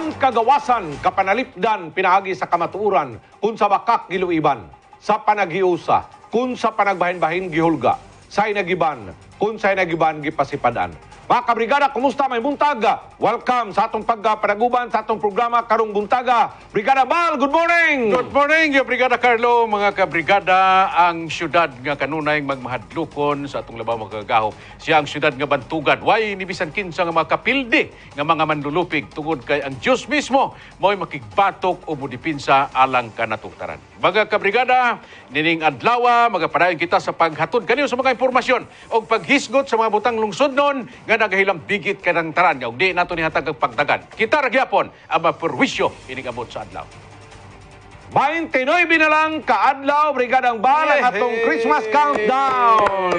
Ang kagawasan, kapanalipdan, pinaagi sa kamatuuran, kung sa bakak giluiban, sa panagiusa, kung sa panagbahin-bahin gihulga, sa'y nagiban, kung sa'y nagiban gipasipadan. Mga kabrigada, kumusta? May buntaga. Welcome sa atong pagpanaguban sa atong programa karong buntaga. Brigada Bal, good morning! Good morning, yo Brigada Carlo, mga kabrigada. Ang syudad nga kanunay magmahadlukon sa atong labaw magagaho. Siya ang syudad nga Bantugan. Way nibisan kinsa nga mga kapildi nga mga manlulupig tungod kay ang Diyos mismo mo'y makigbatok o mudipinsa alang kanatutaran. Mga kabrigada, nining adlawa, magapadayon kita sa paghatod kaniyo sa mga impormasyon o paghisgot sa mga butang lungsod nun nga nagahilang bigit kanang taran nga di nato nihatag ang pagdagan. Kita ragyapon ang mapurwisyo inigabot sa adlaw. 29 na lang kaadlaw, Brigadang Bal, ang atong Christmas countdown.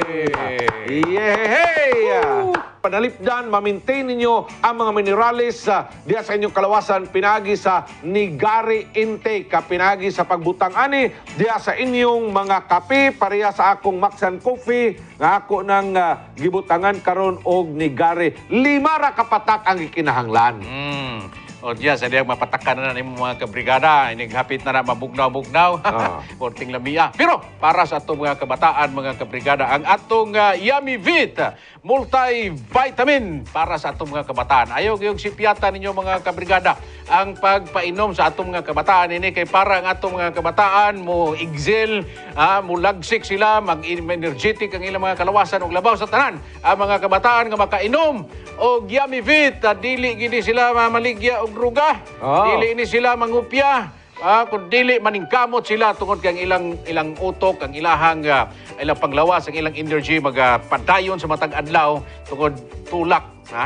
Yehey! Panalipdan, ma-maintain ninyo ang mga minerales diya sa inyong kalawasan, pinagi sa Nigari intake, pinagi sa pagbutang ani, diya sa inyong mga kape, pareha sa akong Maxan Coffee, nga ako ng gibutangan karon og Nigari. 5 ra kapatak ang ikinahanglan. O diya, sa diyang mapatakan na ng mga kabrigada, inighapit na mabugnaw-bugnaw, konting lamia. Pero para sa atong mga kabataan, mga kabrigada, ang atong Yummy Vit, multivitamin para sa atong mga kabataan. Ayaw yung sipyata ninyo mga kabrigada, ang pagpainom sa atong mga kabataan ini kay para ang atong mga kabataan mo igzil, mo lagsik sila, mag-energetic ang ilang mga kalawasan o labaw sa tanan. Ang mga kabataan nga makainom o Yummy Vit, dili gini sila mamaligya og druga, dili ini sila mangupya, kung dili maningkamot sila tungod kay ang ilang utok, ang ilang panglawas, ang ilang energy magpadayon sa matag adlaw tungod tulak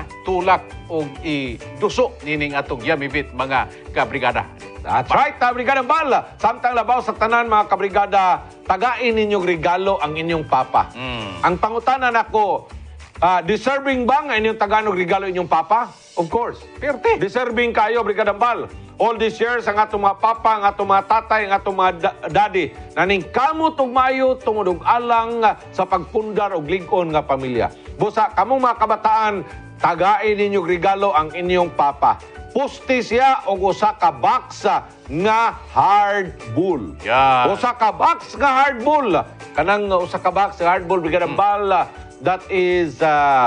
og iduso nining atong Yummy Vit mga kabrigada. That's right, Brigadang Bal. Samtang labaw sa tanan mga kabrigada, tagain ninyong regalo ang inyong papa. Ang pangutanan ako, deserving ba nga inyong Tagalog regalo inyong papa? Of course. Perte. Deserving kayo, Brigadang Bal. All these years, ang atong mga papa, ang atong mga tatay, ang atong mga daddy, naning kamot og maayo tungod og alang sa pagpundar og lig-on nga pamilya. Busa, kamong mga kabataan, tagain ninyong regalo ang inyong papa. Pusti siya og usa ka box nga hard bull. Yan. Usa ka box nga hard bull. Kanang usa ka box nga hard bull, Brigadang Bal, that is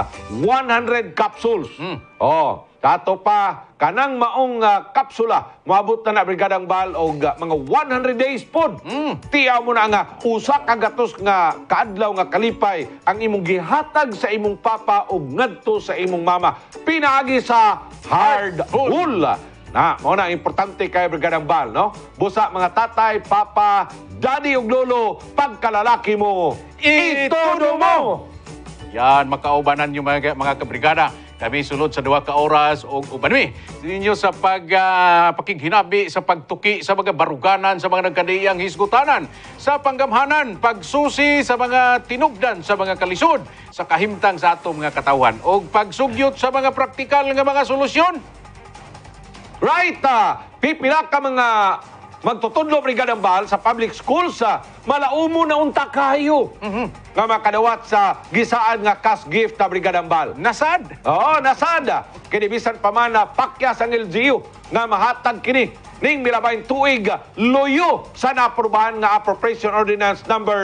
100 capsules. Kato pa, kanang maong kapsula, maabot na Brigadang Bal o mga 100 days pod. Tiyaw mo na nga, usa ka gatos nga kaadlaw nga kalipay ang imong gihatag sa imong papa o ngadto sa imong mama. Pinaagi sa hard bull. Mao na importante kay Brigadang Bal, no? Busa mga tatay, papa, daddy ug lolo, pagkalalaki mo, itodo mo. Yan, makaubanan yung mga kabrigada. Kami sulod sa 2 ka oras o ubanmi ninyo sa pakighinabi, sa pagtuki sa mga baruganan, sa mga nagkadiyang hisgutanan, sa panggamhanan, pagsusi sa mga tinugdan, sa mga kalisod, sa kahimtang sa atong mga katawan, o pagsugyot sa mga praktikal nga mga solusyon. Right! Pipila ka mga magtutudlo, Brigadang Bal, sa public schools, malaumo na unta kayo. Nga makadawat sa gisaan nga cash gift na Brigadang Bal. Nasad? Oo, nasad. Kinibisan pa man na pakyas ang LGU nga mahatag kini ning milabayn tuig loyo sa naaprubahan nga Appropriation Ordinance number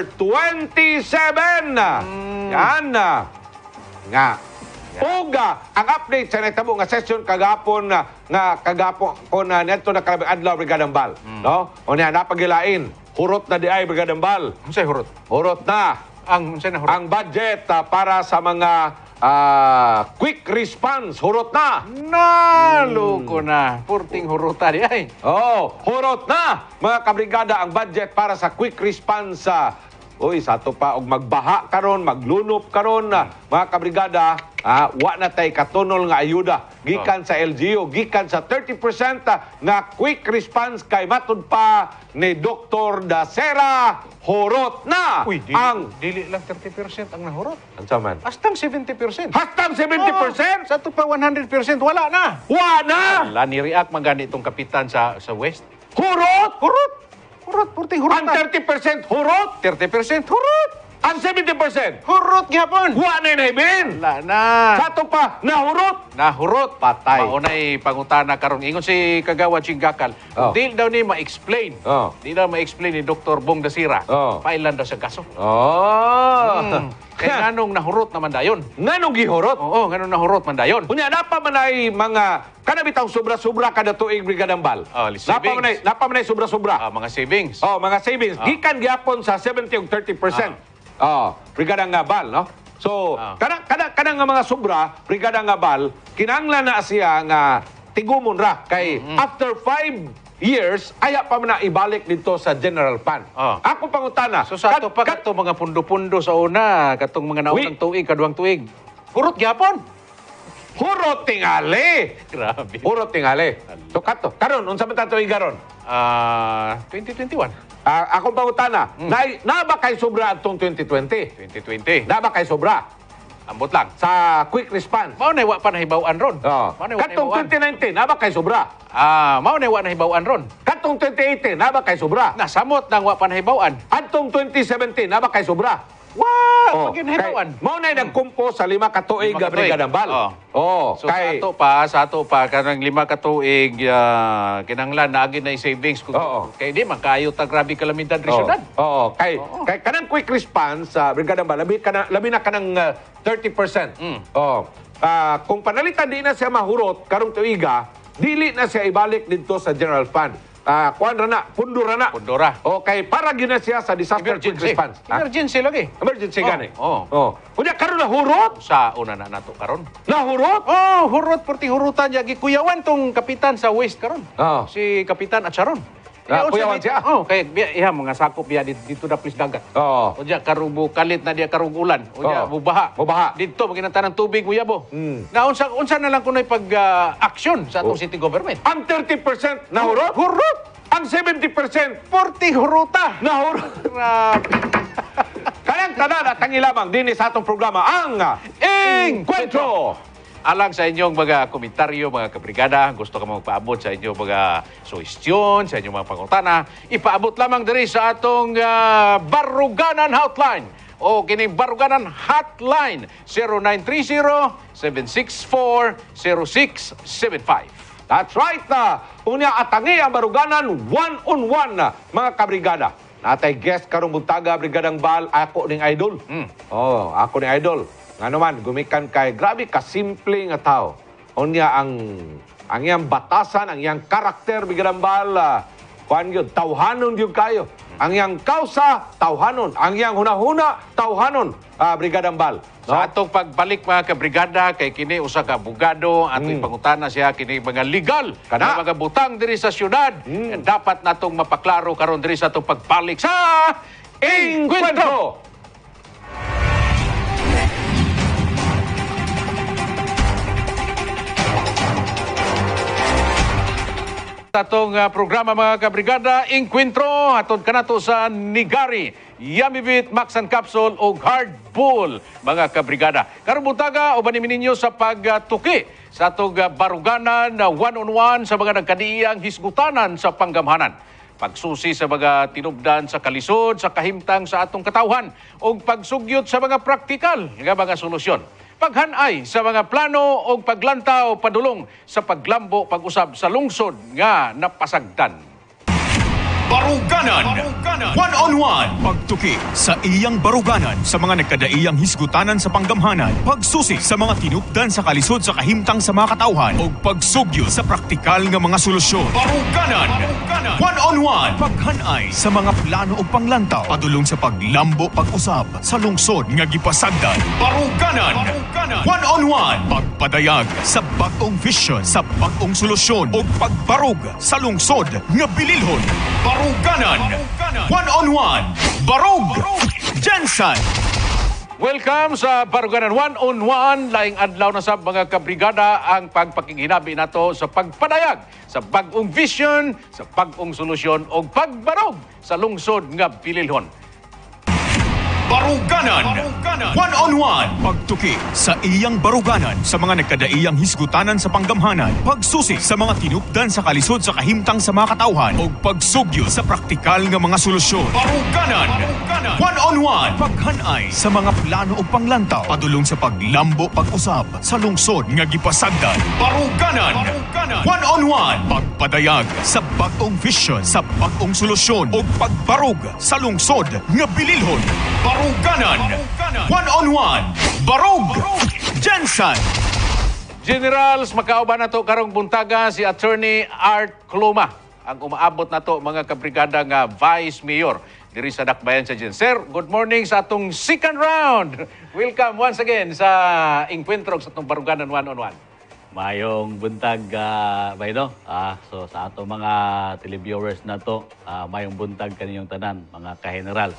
27. Yan. Nga. Uga, ang update sa natabo nga session kagapon na neto na kalabing adlaw, Brigadang Bal. No? O niya, napagilain. Hurot na di ay, Brigadang Bal. Unsay hurot? Hurot na. Unsay na hurot? Ang budget para sa mga quick response, hurot na. Naloko na. Purting huruta di ay. Hurot na. Mga kabrigada, ang budget para sa quick response sato pa og magbaha karon, maglunop karon mga kabrigada, wa na tay katunol nga ayuda gikan sa LGU, gikan sa 30% nga quick response kay matud pa ni Dr. Dacera, hurot na. Uy, dili lang 30% ang nahurot. Unsa man? Hastang 70%. Hastang 70%? Sa ito pa 100% wala na. Wa na. Wala ni react magani itong kapitan sa West. Hurot? Hurot, purting hurot. Ang 30% hurot? 30% hurot. Ang 70%, Hurot gihapon. wa na inahibin. Wala na. Sa ato pa, nahurot. Nahurot. Patay. Maunay pangutana karon. Ingon si Kagawad Chinggakal, Oh. di daw ni ma-explain. Oh. Di daw ma-explain ni Dr. Bong Dasira. Oh. Pailan daw sa kaso. Oh. Kaya nganong nahurot naman dayon. Nganong gihurot? Oo, nganong nahurot man dayon. Unya napa man ay mga kanabitaw sobra-sobra kada tuig Brigadang Bal. Oh, savings. Napa man ay sobra-sobra. Mga savings. Oh, mga savings. Gikan gyapon sa 70 ug 30%. Oh, Brigadang Bal, no? So, kanang nga mga sobra, Brigadang Bal, kinahanglan na siya nga tigumon ra kay after 5 years aya pa man na ibalik dito sa general fund. Oh. Ako pangutana. So sa ato pa kato mga pundo-pundo sa una, katong mga naunang tuig, kaduang tuig. Hurot gyapon. Hurot tingali. Grabe. Hurot tingali. So kato, karon unsa man ta tuig karon? 2021. Akong pangutana, na ba kay sobra atong 2020? 2020. Na ba kay sobra Ambot lang. sa quick response? Mao na wa pa nahibaw-an ron. Oh. Mao na wa Katong nahibaw-an. 2019, na ba kay sobra? Mao na wa nahibaw-an ron. Katong 2018, na ba kay sobra? Nasamot nang wa pa nahibaw-an. Atong 2017, na ba kay sobra? Wow, pag nahibaw-an. Mao na nagkumpo sa 5 ka tuig 5 ka tuig. Brigadang Bal. So kay sa ato pa kanang 5 ka tuig kinahanglan na agi na savings kung Oo. kay di man kayo ta grabe kalamidad ri syudad. Oo. Kay kanang quick response sa Brigadang Bal, labi na kanang 30%. Oh. Kung panalitan di na siya mahurot karong tuiga, dili na siya ibalik dito sa general fund. Kuan ra na, pundo ra na. Pundora. Okay, para gyud na siya sa disaster quick Emergency. response. Emergency lagi. Emergency gani. Oo. Oh. Kunya karon na hurot? Sa una na nato karon. Nahurot? Oh, hurot porti hurutan yagi kuyawan tong kapitan sa West karon. Oo. Si Kapitan Acharon. Kuyawan siya? Oh, kay iha mga sakop biya dito na please dagat. Oo. O diya karubo kalit na diya karug ulan. O diya Oo. bubaha. Bubaha. Dito maginanta ng tubig uyabo. Mm. Na unsa na lang kunoy pag aksyon sa atong city government. Ang 30% nahurot? Hurot. Ang 70% Porti huruta. nahurot. Grabe. Kanang tanan at ang ilamang din sa atong programa ang Encuentro. Alang sa inyong mga komentaryo, mga kabrigada, gusto ka magpaabot sa inyong mga suhestyon, sa inyong mga pangutana, ipaabot lamang diri sa atong Baruganan Hotline o kining Baruganan Hotline 0930-764-0675. That's right na. Unya atangi ang Baruganan one-on-one na mga kabrigada. Natay guest karong buntaga Brigadang Bal, ako ning idol. Oh, ako ning idol. Nga naman, gumikan kay grabe ka simple nga tao. Unya ang iyang batasan, ang iyang karakter Brigadang Bal, kuan gyud tawhanon gyud kayo. Ang iyang kausa tawhanon, ang iyang hunahuna tawhanon, Brigadang Bal. Sa atong pagbalik mga kabrigada, kay kini usa ka abogado, atong pangutana siya kini mga legal Kana. na mga butang diri sa syudad. Dapat natong mapaklaro karon diri sa atong pagbalik sa Encuentro. Atong programa mga kabrigada, Encuentro, atong kanato sa Nigari, Yamivit, Maxan Capsule o Hard Bull, mga kabrigada. Karong buntaga, uban ninyo sa pagtuki sa atong baruganan na one-on-one sa mga nagkadiiyang hisgutanan sa panggamhanan. Pagsusi sa mga tinubdan sa kalisod, sa kahimtang sa atong katawhan, o pagsugyot sa mga praktikal nga mga solusyon. Paghanay sa mga plano o paglantaw padulong sa paglambo pag-usab sa lungsod nga napasagdan. Baruganan. One-on-one. Pagtuki sa iyang baruganan sa mga nagkadaiyang hisgutanan sa panggamhanan. Pagsusi sa mga tinupdan sa kalisod sa kahimtang sa mga katawhan. O pagsugyo sa praktikal nga mga solusyon. Baruganan. One-on-one. Paghanay sa mga plano o panglantaw. Padulong sa paglambo pag-usab sa lungsod nga gipasagdan. Baruganan. One-on-one. Pagpadayag sa bagong vision sa bagong solusyon. O pagbarog sa lungsod nga bililhon. Baruganan. One-on-one. Barug. Jensen. Welcome sa Baruganan One-on-One. Laing adlaw na sa mga kabrigada ang pagpakinginabi nato sa pagpadayag, sa bagong vision, sa bagong solusyon o pagbarog sa lungsod nga bililhon. Baruganan. One-on-one. Pagtuki sa iyang baruganan sa mga nagkadaiyang hisgutanan sa panggamhanan. Pagsusi sa mga tinupdan sa kalisod sa kahimtang sa mga katawhan. O pagsugyo sa praktikal nga mga solusyon. Baruganan. One-on-one. Paghanay sa mga plano o panglantaw. Padulong sa paglambo pag-usab sa lungsod nga gipasagdan. Baruganan. One-on-one. Pagpadayag sa bagong vision sa bagong solusyon o pagbarug sa lungsod nga bililhon. Baruganan. One-on-one. Barug. Jensen. Generals, makauban na to karong buntaga si Attorney Art Cloma. Ang umaabot na to mga kabrigada nga Vice Mayor diri sa Dakbayan sa Jen. Sir, good morning sa atong second round. Welcome once again sa Encuentro sa atong Baruganan One-on-One. Mayong buntag, Bayno. So sa ato mga televiewers na to, mayong buntag kaninyong tanan, mga ka-general.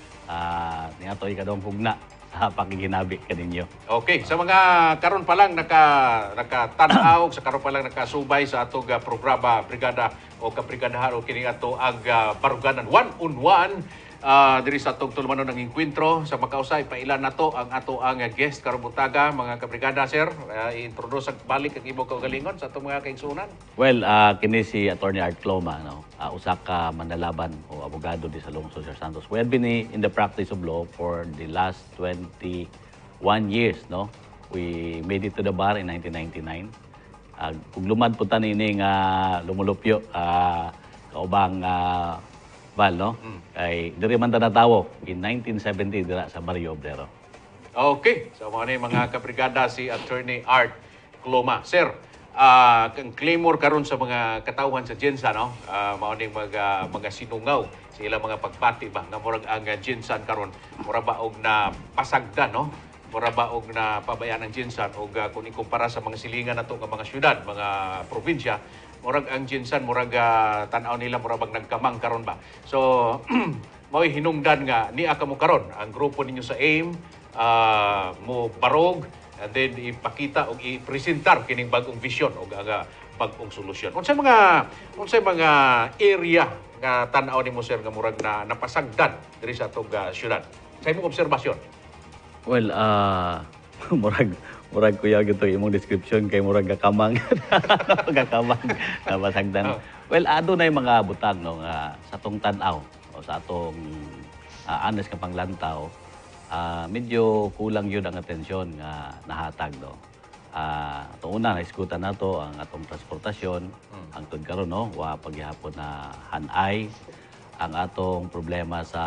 Ni ato ikadong hugna sa pakiginabi kaninyo. Okay, sa mga karon pa lang nakatanaw, sa karon pa lang nakasubay sa atong programa Brigada o Kabrigadahan o kini ato ang Baruganan One-on-One diri sa atong tulumanon ng Encuentro. Sa makausay, pailan na to ang ato ang guest karong buntaga, mga kabrigada, sir. I-introduce ang balik ang ibong kaugalingon sa atong mga kaigsunan. Well, kini si Attorney Art Cloma, no? Usa ka manlalaban o abogado di sa lungsod Sir Santos. We have been in the practice of law for the last 21 years, no? We made it to the bar in 1999. Kung lumad po nini nga lumulupyo, kaubang Val, no? Ay diri man ta natawo in 1970 dira sa Barrio Obrero. Okay, so mga kabrigada si Attorney Art Cloma. Sir, kang claimor karon sa mga katawhan sa Jensa, no? Mao ning mga sinungaw sa ilang mga pagpati ba nga murag ang Jensan karon mura ba og na pasagdan, no? Mura ba og na pabayaan ang Jensan og kung ikumpara sa mga silingan nato nga mga syudad, mga probinsya, murag ang Jensan murag tan-aw nila murag bang nagkamang karon ba. So mao'y hinungdan nga ni aka mo karon ang grupo ninyo sa AIM mo barog and then ipakita o i-presentar kining bagong vision o bagong solusyon. Unsay mga area nga tan-aw nimo sir nga murag na napasagdan diri sa atong syudad? Sa imong obserbasyon. Well, murag kuya gito imong description kay murag gakamang. Gakamang na masagdan. Well, adunay mga butang, no, nga sa atong tan-aw o sa atong honest nga panglantaw. Medyo kulang yun ang atensyon nga nahatag, no. Itong una, naiskutan na to ang atong transportasyon, ang karon, no, paghihapon na hanay, ang atong problema sa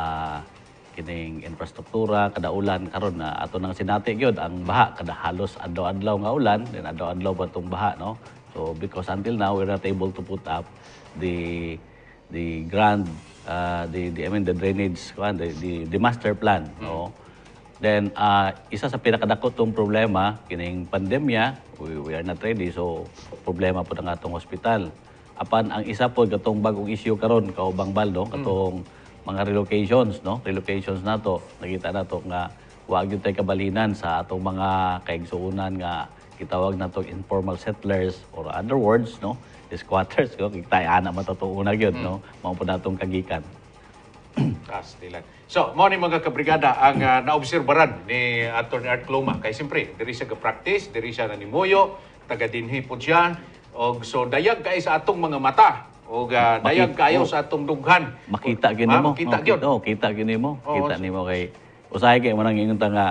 kining infrastruktura, kada ulan karon na ato nang sinati gyud ang baha, kada halos adlaw-adlaw nga ulan, then adlaw-adlaw pa tong baha, no. So because until now we're not able to put up the grand the drainage, the master plan, no. Then, isa sa pinakadako tong problema, kining pandemya, we are not ready. So, problema po ng atong hospital. Apan, ang isa po, katong bagong issue karon kaubang baldo, katong mga relocations, no? Relocations na to, nakita na to nga, huwag yung tayo kabalinan sa atong mga kaigsuunan nga, kitawag na to informal settlers, or other words, no? Squatters, no? Kita, anak matatuunag yun, no? Mga po na itong kagikan. Kastilan. So, mo ni mga kabrigada ang naobserbaran ni Attorney Art Cloma. Kay siyempre, diri siya ka-practice, diri siya nanimuyo, taga-dinhi po siya. Og, so, dayag kayo sa atong mga mata. O dayag kayo sa atong dughan. Makita gini mo. Makita gyud. Kita gini mo. Kita nimo kay usahay kay manang ingon ta nga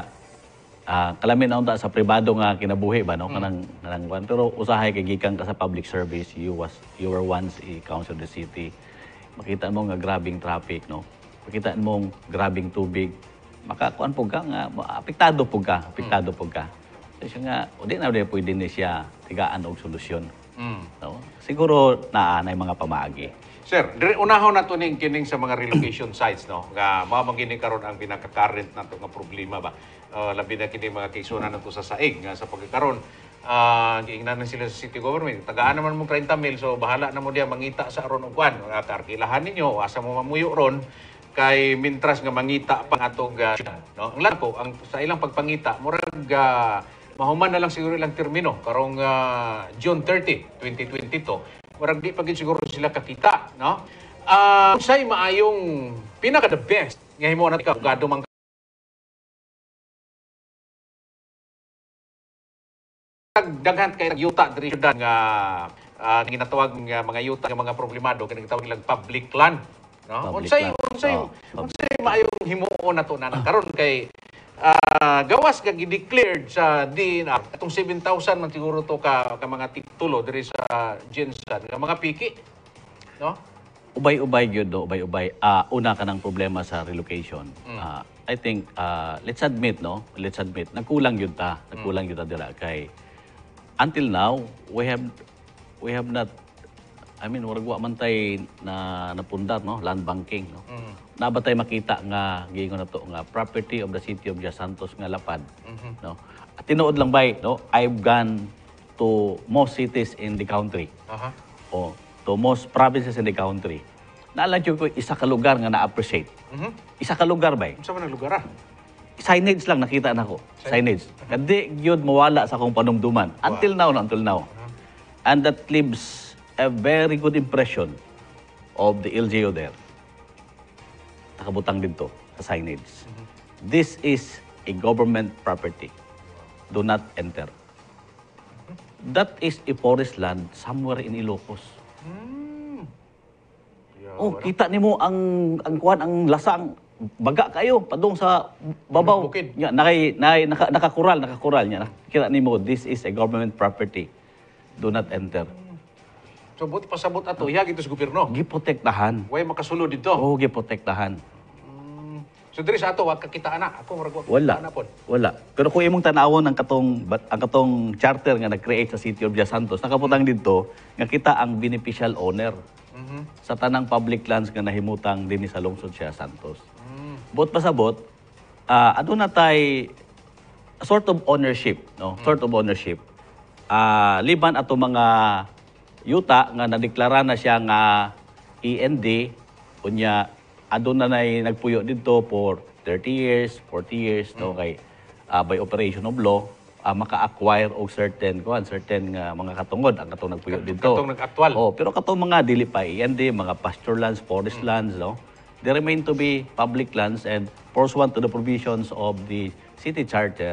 kalamin na unta sa pribado nga kinabuhi ba, no, kanang pero usahay kay gikan ka sa public service, you were once a council of the city. Makita mo nga grabing traffic, no. Makita mo grabing tubig. Makakuan po ka nga apektado po ka. Kasi nga di na pwede ni siya tigaan og solusyon. No? Siguro naanay mga pamaagi. Sir, unahon na to ning kining sa mga relocation sites, no? Nga mao gini karon ang pinaka-current nato nga problema ba. Labi na kini mga kaisunan nato sa saig nga sa pagkakaron. Giingnan na sila sa city government. Tagaan naman mo 30 mil, so bahala na mo diya mangita sa aron og kwan. Karkilahan ninyo, asa mo mamuyo ron kay mintras nga mangita pang atong no? Ang lako ang sa ilang pagpangita murag mahuman na lang siguro ilang termino karong June 30, 2022. Murag di pa gid siguro sila kakita, no? Unsay maayong pinaka the best nga himo na abogado daghan kay yuta diri syudad nga ginatawag nga mga yuta nga mga problemado kay gitawag nilang public land, no? Public Unsay land. unsay Oh, unsay maayong himuon nato na karon kay gawas ka gi-declared sa DNR atong 7,000 man siguro to ka mga titulo diri sa Gensan nga mga piki, no? Ubay-ubay yun, no? Ubay-ubay. Una ka ng problema sa relocation. I think, let's admit, no? Let's admit, nagkulang yun ta. Nagkulang yun ta dira kay until now, we have not, I mean, waragwa man tay na napundar, no? Land banking, no? Nabatay makita nga giingon na to nga property of the city of Los Santos nga lapad, no? At tinuod lang bay, no? I've gone to most cities in the country. Aha. O to most provinces in the country. Naalam ko isa ka lugar nga na-appreciate. Isa ka lugar ba? Unsa man ang lugar? Signage lang nakita nako. Signage. Kadi gyud mawala sa akong panumduman. Until now, no, until now. And that leaves a very good impression of the LGU there. Nakabutang dito sa signage. This is a government property. Do not enter. That is a forest land somewhere in Ilocos. Oh, kita nimo ang kuan ang lasang baga kayo padung sa babaw. Bukid. Ya, nakakural niya. Kita nimo this is a government property. Do not enter. So buti pasabot ato ihag ito sa gobyerno. Giprotektahan. Way makasulod dito. Oh, giprotektahan. So diri sa ato wag kakita ana. Ako murag wag Wala. kakita ana pod. Wala. Pero kung imong tanawon ang katong charter nga nag-create sa City of Los Santos, nakaputang dito nga kita ang beneficial owner sa tanang public lands nga nahimutang dinhi sa lungsod siya Santos. Bot pasabot, aduna tay sort of ownership, no? Sort of ownership. Liban ato mga yuta nga nadeklara na siya nga END, unya aduna nay nagpuyo dito for 30 years, 40 years, no, kay by operation of law, maka-acquire og certain nga mga katungod ang katong nagpuyo dito. Katong nag-aktwal. Oh, pero katong mga dili pa END, mga pasture lands, forest lands, no, they remain to be public lands and pursuant to the provisions of the city charter,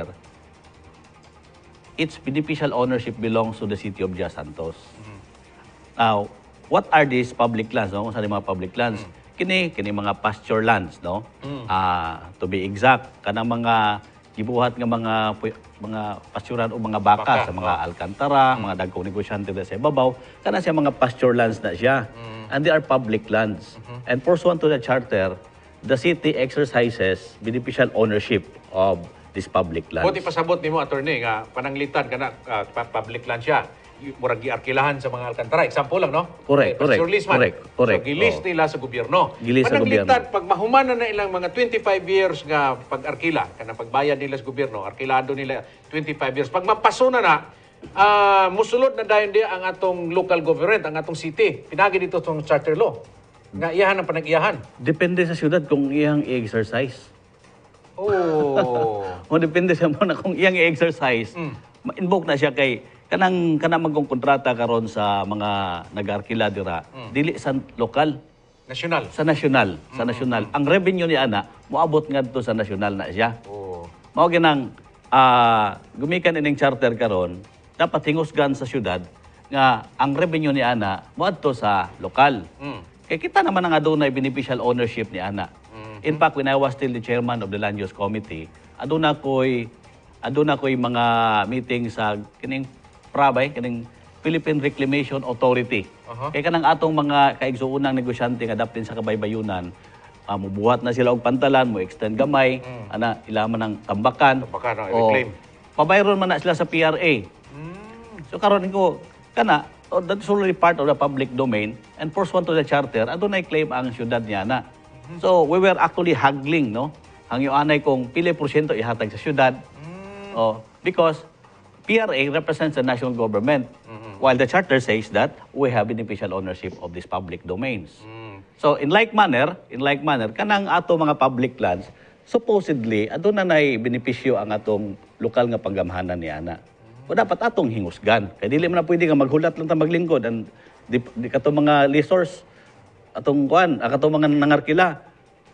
its beneficial ownership belongs to the city of Los Santos. Now, what are these public lands? No? Kung saan yung mga public lands? Kini mga pasture lands, no? To be exact, kanang mga gibuhat nga mga pasturan o mga baka sa mga alcantara, mga dagkong negosyante sa ibabaw, kana siya mga pasture lands na siya. And they are public lands. And pursuant to the charter, the city exercises beneficial ownership of these public lands. Buti pasabot nimo attorney nga pananglitan kana public land siya. Murag giarkilahan sa mga alcantara. Example lang, no? Correct. So, gilis nila sa gobyerno. Gilis sa Pananglitan, pag mahumanan na ilang mga 25 years nga pag-arkila, kana pagbayad nila sa gobyerno, arkilado nila 25 years. Pag mapasuna na, musulod na dayon di ang atong local government, ang atong city. Pinagi dito itong charter law. Nga iyahan ang panag-iyahan. Depende sa syudad kung iyang i-exercise. Oh. O depende sa mo na kung iyang i-exercise, ma-invoke na siya kay kanang magkong kontrata karon sa mga nag-arkila dira, dili sa lokal, National. sa nasyonal, Ang revenue ni ana moabot ngadto sa nasyonal na siya. Oh. Mao ginang gumikan ining charter karon, dapat hingusgan sa syudad nga ang revenue ni ana moadto sa lokal. Kaya kita naman ang adunay beneficial ownership ni ana. In fact, when I was still the chairman of the Land Use Committee, aduna ko'y mga meeting sa kining PRABay, kining Philippine Reclamation Authority. Kaya kanang atong mga kaigsuunang negosyante nga daptin sa kabaybayunan, mubuhat na sila og pantalan, mo extend gamay, ana ilaman ng tambakan. Reclaim. Pabayron man na sila sa PRA. So karon ko kana that's already part of the public domain and pursuant to the charter, adunay claim ang syudad niya na. So we were actually haggling, no? Ang anay kung pili porsyento ihatag sa syudad. Because PRA represents the national government, while the charter says that we have beneficial ownership of these public domains. So in like manner, kanang ato mga public lands, supposedly aduna nay benepisyo ang atong lokal nga panggamhanan ni ana. O dapat atong hingusgan. Kay dili man na pwede nga maghulat lang ta maglingkod and di katong mga resource atong katong mga nangarkila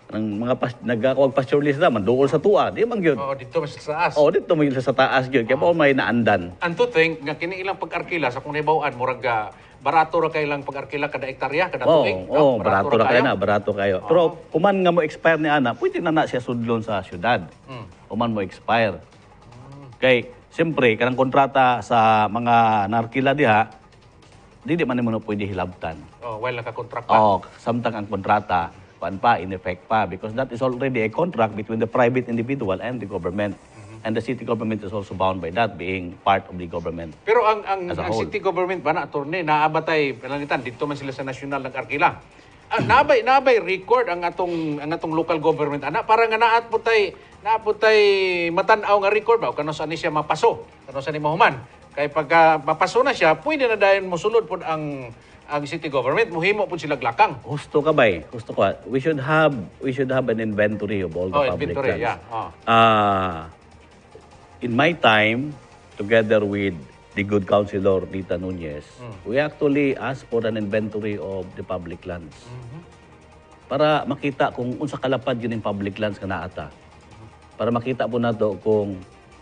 ang mga nagkakawag pastoralist naman dool sa tuwa, di man gyud. Oh, dito mas sa taas. Oh, dito may sa taas gyud kay mao may naandan. Ang to think nga kini ilang pag-arkila sa kung nahibawaan murag barato ra kay ilang pag-arkila kada hektarya kada tuig. Oh, barato ra kayo kayo. na, barato kayo. Pero kuman nga mo expire ni ana, pwede na siya sudlon sa syudad. Kuman mo expire. Kay siyempre kanang kontrata sa mga narkila diha, di man mo pwede hilabtan. Oh, well naka-contract pa. Oh, samtang ang kontrata in effect pa because that is already a contract between the private individual and the government. And the city government is also bound by that being part of the government. Pero ang As a ang whole. city government ba na attorney naabatay panalitan dito man sila sa nasyonal nag-arkila. Nabay record ang atong local government ana para nga naaputay matan-aw nga record ba kano sa ni siya mapaso kano sa ni mahuman kay pagka mapaso na siya pwede na dayon mosulod pod ang city government mohimo pod sila glakang. Gusto ka ba eh? Gusto ko. We should have an inventory of all the public inventory, lands. yeah. In my time, together with the good councilor Rita Nunez, we actually asked for an inventory of the public lands. Para makita kung unsa kalapad yun yung public lands ka naata. Para makita po nato kung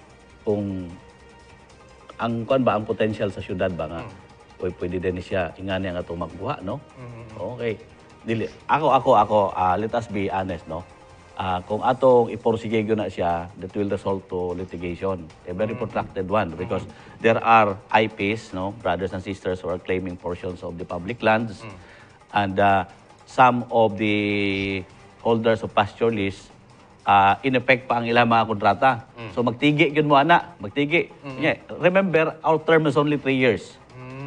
ang potential sa syudad ba nga. Pwede din siya ingani ang atong magbuha, no? Okay. Dili ako let us be honest, no? Kung atong iporsige na siya, that will result to litigation. A very protracted one because there are IPs, no, brothers and sisters who are claiming portions of the public lands, and some of the holders of pasture list, in effect pa ang ilang mga kontrata. So magtigi yun mo, ana. Magtigi. Yeah. Remember, our term is only 3 years.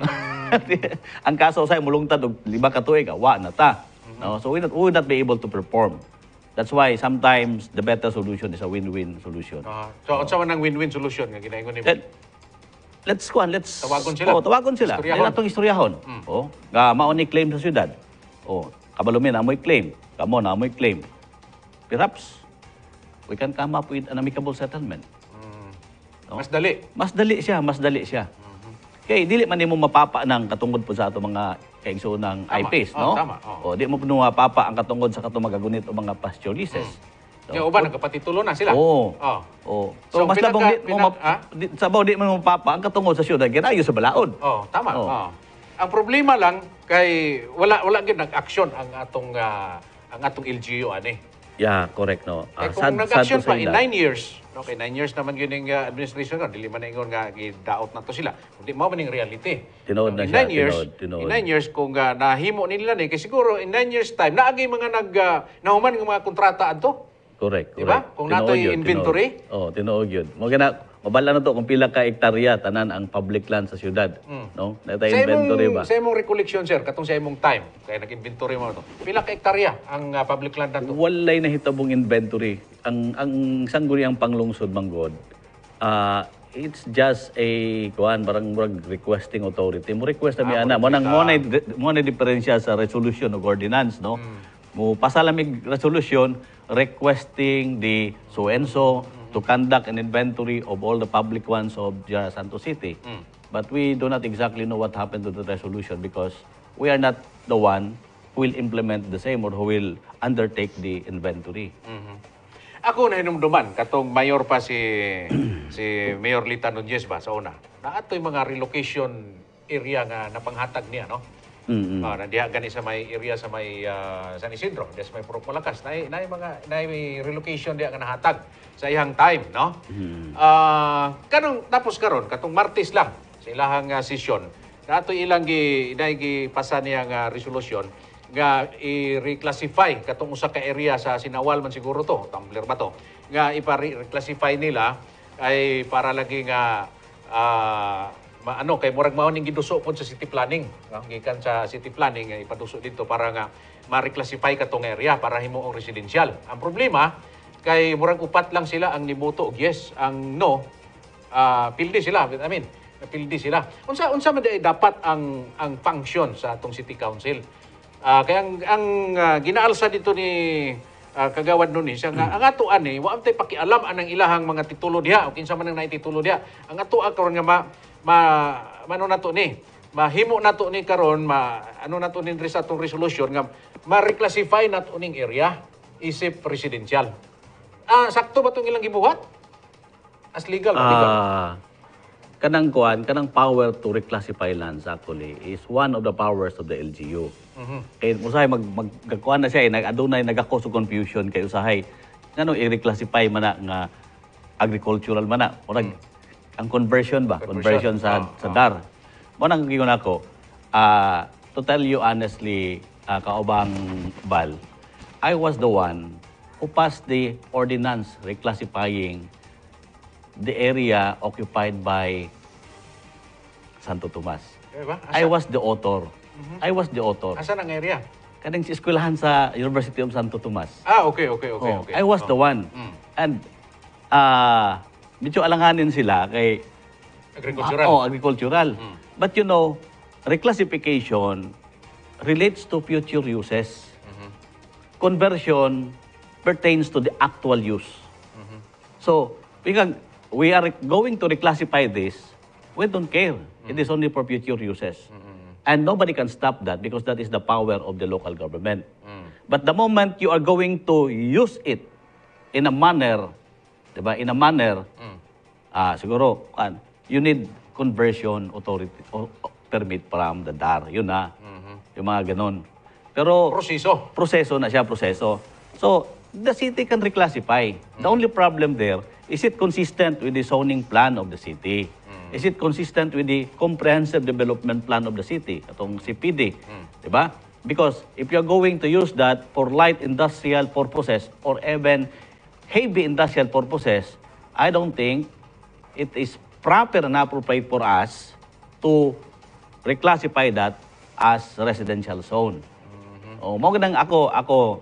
Ang kaso sa mulungtad og 5 ka tuig, wa na ta. No? So we would not be able to perform. That's why sometimes the better solution is a win-win solution. So unsa man ang win-win solution nga ginaingon nimo? Let's Tawagon sila. Tawagon sila. Istoryahon. Dili natong istoryahon. Nga mao ni claim sa syudad. Kabalo na amoy claim. Kamo na amoy claim. Perhaps we can come up with an amicable settlement. No? Mas dali. Mas dali siya. Kay dili man nimo mapapa ng katungod po sa ato mga kaigsoonang Tama. IPs, Oh, no? tama. Oh. Di mo puno mapapa ang katungod sa katong magagunit o mga pasture leases. Yung uban nagkapatitulo na sila. Oo. So, So, mas labong di mo sabaw di mo mapapa ang katungod sa syudad ginayo sa balaod. Tama. Oh. Ang problema lang kay wala gid nag-action ang atong LGU ani. Yeah, correct, no. Eh, kung nag-action pa in 9 years, okay, 9 years naman yun yung administration ko, dili man na ingon nga gidaot na to sila. Kundi mao man yung reality. Tinood na In siya, 9 years, tinood. in 9 years kung nahimo nila ni, kay siguro in 9 years time, naagay mga nahuman ng mga kontrata adto. Correct. Diba? Kung nato yung inventory? Tinuod yun. Mabala na to kung pila ka hektarya tanan ang public land sa syudad, no? Nata inventory ba? Sa imong recollection, sir, katong sa imong time, kaya nag-inventory mo to. Pila ka hektarya ang public land nato? Walay nahitabong inventory. Ang sangguni ang panglungsod manggod. It's just a barang requesting authority. Mo request na mi ana mo na diferensya sa resolution o ordinance, no? Mo pasalamig resolution requesting the so-and-so to conduct an inventory of all the public ones of General Santos City. But we do not exactly know what happened to the resolution because we are not the one who will implement the same or who will undertake the inventory. Ako na hinumduman, katong mayor pa si Mayor Lita Nunez ba sa una. Naatoy mga relocation area nga napanghatag niya, no? Nandiya gani sa may area sa may San Isidro, des may Purok Malakas. May relocation diya nga nahatag sa iyang time, no? Tapos karon katong Martes lang sa ilahang session, nato ilang gipasa niya nga resolution nga i-reclassify katong usa ka area sa Sinawal man siguro to, Tumbler ba to, nga i-reclassify nila ay para lagi nga kay murag mao ning giduso pod sa city planning, gikan sa city planning nga ipaduso dito para nga ma-reclassify katong area para himuong residential. Ang problema kay murag upat lang sila ang niboto og yes, ang no pildi sila. Pildi sila. Unsa man dapat ang function sa atong city council? Kaya ang ginaalsa dito ni kagawad nun siya nga ang ato ani wa tay pakialam anang ilahang mga titulo diha o kinsa man ang naititulo diha. Ang ato karon nga mahimo nato ni karon nato ni sa atong resolution nga ma-reclassify nato ning area isip presidensyal. Sakto ba itong ilang gibuhat? As legal? Kanang power to reclassify lands actually is one of the powers of the LGU. Kaya usahay magkuan na siya nag-adunay nagako sa confusion kay usahay ngano i-reclassify man na nga agricultural man na orag ang conversion sa DAR. Mo nang gigon ako to tell you honestly kaubang Bal, I was the one who passed the ordinance reclassifying the area occupied by Santo Tomas. Diba? I was the author. I was the author. Asan ang area? Kanang si eskwelahan sa University of Santo Tomas. Okay. I was the one. And medyo alanganin sila kay Agricultural. Agricultural. But you know, reclassification relates to future uses. Conversion pertains to the actual use. So, we are going to reclassify this, we don't care. It is only for future uses. And nobody can stop that because that is the power of the local government. But the moment you are going to use it in a manner, diba? In a manner, siguro, you need conversion authority or permit from the DAR. Yun na. Yung mga ganon. Pero, proseso na siya, proseso. So, the city can reclassify. The only problem there, is it consistent with the zoning plan of the city? Is it consistent with the comprehensive development plan of the city? Atong CPD. Diba? Because if you're going to use that for light industrial purposes or even heavy industrial purposes, I don't think it is proper and appropriate for us to reclassify that as residential zone. Magandang ako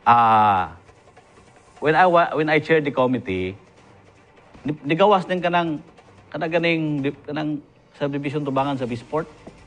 when I chaired the committee, nigawas din kanang subdivision tubangan sa Bisport.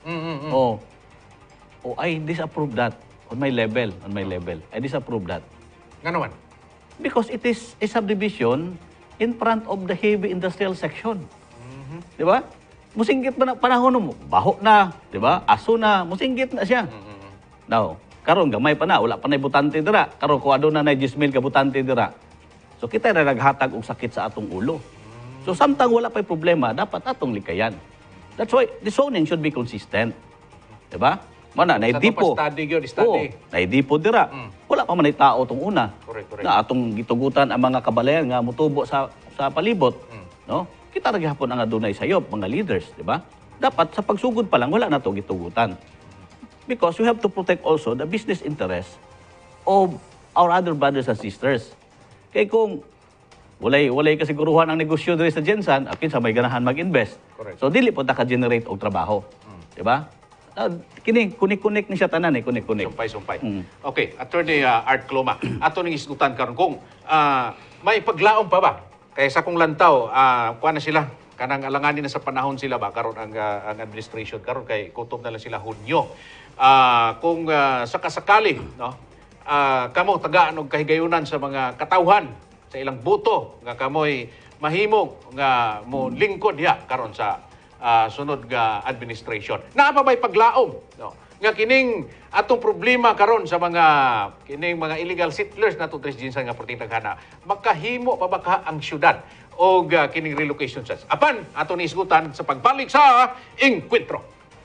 I disapprove that on my level. I disapprove that. Nga naman? Because it is a subdivision in front of the heavy industrial section. Di ba? Musinggit ba na panahon mo? Baho na, di ba? Aso na, musinggit na siya. Now, karon gamay pa na, wala pa na butante dira. Karon kuado na 10,000 ka butante dira. So kita na naghatag og sakit sa atong ulo. So samtang wala pa'y problema, dapat atong likayan. That's why the zoning should be consistent. Diba? Mana, naidipo. Study yun, study. Naidipo dira. Wala pa man ay tao itong una. Correct. Na atong gitugutan ang mga kabalayan nga mutubo sa palibot. No? Kita naghapon ang adunay sayop, mga leaders. Diba? Dapat sa pagsugod pa lang, wala na ito gitugutan. Because we have to protect also the business interests of our other brothers and sisters. Kaya kung walay kasiguruhan ang negosyo diri sa Gensan, apin sa may ganahan mag-invest. Correct. So dili po ta ka-generate og trabaho. Di ba? Kini kunik-kunik ni siya tanan kunik-kunik. Sumpay. Okay, Attorney Art Cloma. Ato ning isgutan karon kung may paglaom pa ba? Kaya sa kung lantaw, kuha na sila kanang alanganin na sa panahon sila ba karon ang administration karon kay kutob na lang sila Hunyo. Kung sakasakali, no? Kamo tagaan og kahigayunan sa mga katawhan sa ilang buto nga kamoy mahimong nga mo lingkod diha karon sa sunod nga administration. Naa pa ba'y paglaom, no? Nga kining atong problema karon sa mga kining mga illegal settlers nato tres Gensan nga pertindaghana, makahimo pa ba ang syudad og kining relocation centers. Apan ato ni isgutan sa pagbalik sa Encuentro.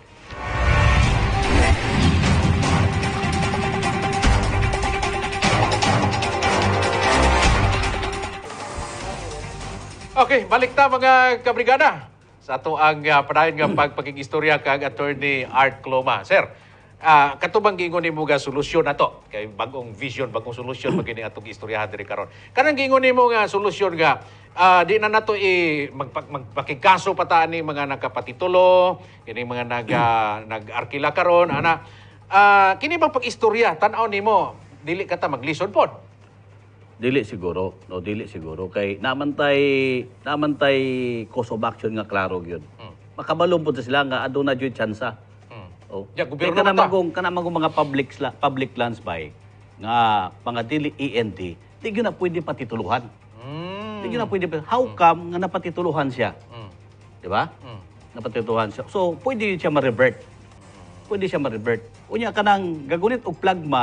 Okay, balik ta mga kabrigada sa ato ang padayon nga pagpakig-istorya kag Attorney Art Cloma. Sir, katubang gingon nimo nga solusyon nato kay bagong vision, bagong solusyon magini atong istoryahan diri karon. Kanang gingon nimo nga solusyon nga di na nato magpakigkaso pataan ni mga nakapatitulo, kini mga nag-arkila karon ana. Kini bang pag-istorya tan-aw nimo dili kata maglison pod? Dili siguro, kay namantay course of action nga klaro gyud. Makabalom pud sila nga aduna jud tsansa. Gobyerno kana magong mga public lands by nga mga dili ENT, di gyud na pwede patituluhan. Di gyud na pwede. How come nga napatituluhan siya? Di ba? Napatituluhan siya. So pwede siya ma-revert. Unya kanang gagunit og plagma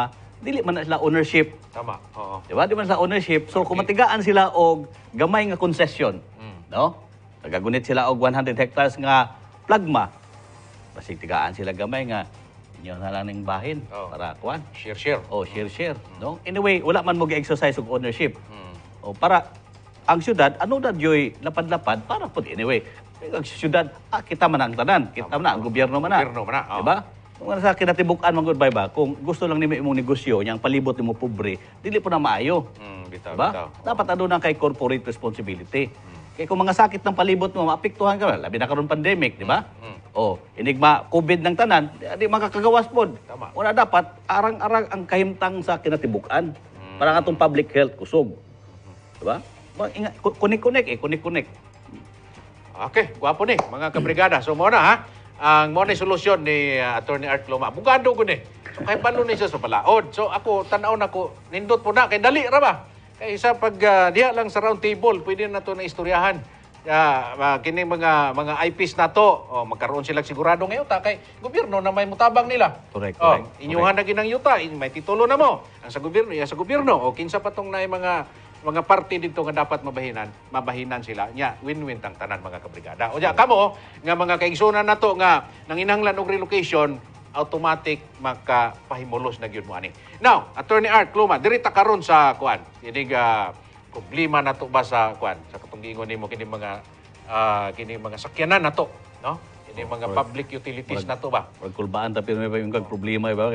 dili man na sila ownership. Tama. Oo. Di ba? Di man sila ownership. So, kung matigaan sila og gamay nga concession, no? Nagagunit sila og 100 hectares nga plagma. Basig tigaan sila gamay nga inyo na lang ning bahin Oo. para kuan. Share. O share. No? Anyway, wala man mo gi-exercise og ownership. O para ang syudad, ano na joy lapad-lapad para pud anyway. Ang syudad, kita man ang tanan, kita man na, ang gobyerno man na. Gobyerno man na, oo. Di ba? Kung sa kinatibukan man gud bay ba, kung gusto lang nimo imong negosyo, yang palibot nimo pobre, dili po na maayo. Bitaw, Diba? bitaw. Dapat ano na kay corporate responsibility. Kaya kung mga sakit ng palibot mo, maapektuhan ka, labi na karon pandemic, di ba? O, inigma COVID ng tanan, di makakagawas pod. Tama. Wala dapat, arang-arang ang kahimtang sa kinatibukan. Para atong public health kusog. Di ba? Kunik-kunik. Okay, gwapo ni mga kabrigada. So mo na ha. Ang mo ni solusyon ni Attorney Art Loma. Bugado ko ni. So kay balo ni siya sa balaod. So ako tanaw na ko nindot po na kay dali ra ba. Kay isa pag diha lang sa round table, pwede na to na istoryahan. Kini mga IPs na to, magkaroon sila sigurado ngayon ta kay gobyerno na may mutabang nila. Correct. Inyuhan na ginang yuta, may titulo na mo. Ang sa gobyerno, o kinsa pa tong na mga party dito nga dapat mabahinan sila. Nya, win-win tang tanan mga kabrigada. O ja, kamo, nga mga kaigsunan na to nga nanginahanglan og relocation, automatic makapahimulos na gyud mo ani. Now, Attorney Art Loma, dirita karon sa kuan. Inig problema na to ba sa kuan? Sa katong giingon nimo kini mga sakyanan na to, no? Kini mga public utilities na to ba? Pag kulbaan tapi may yung problema ba?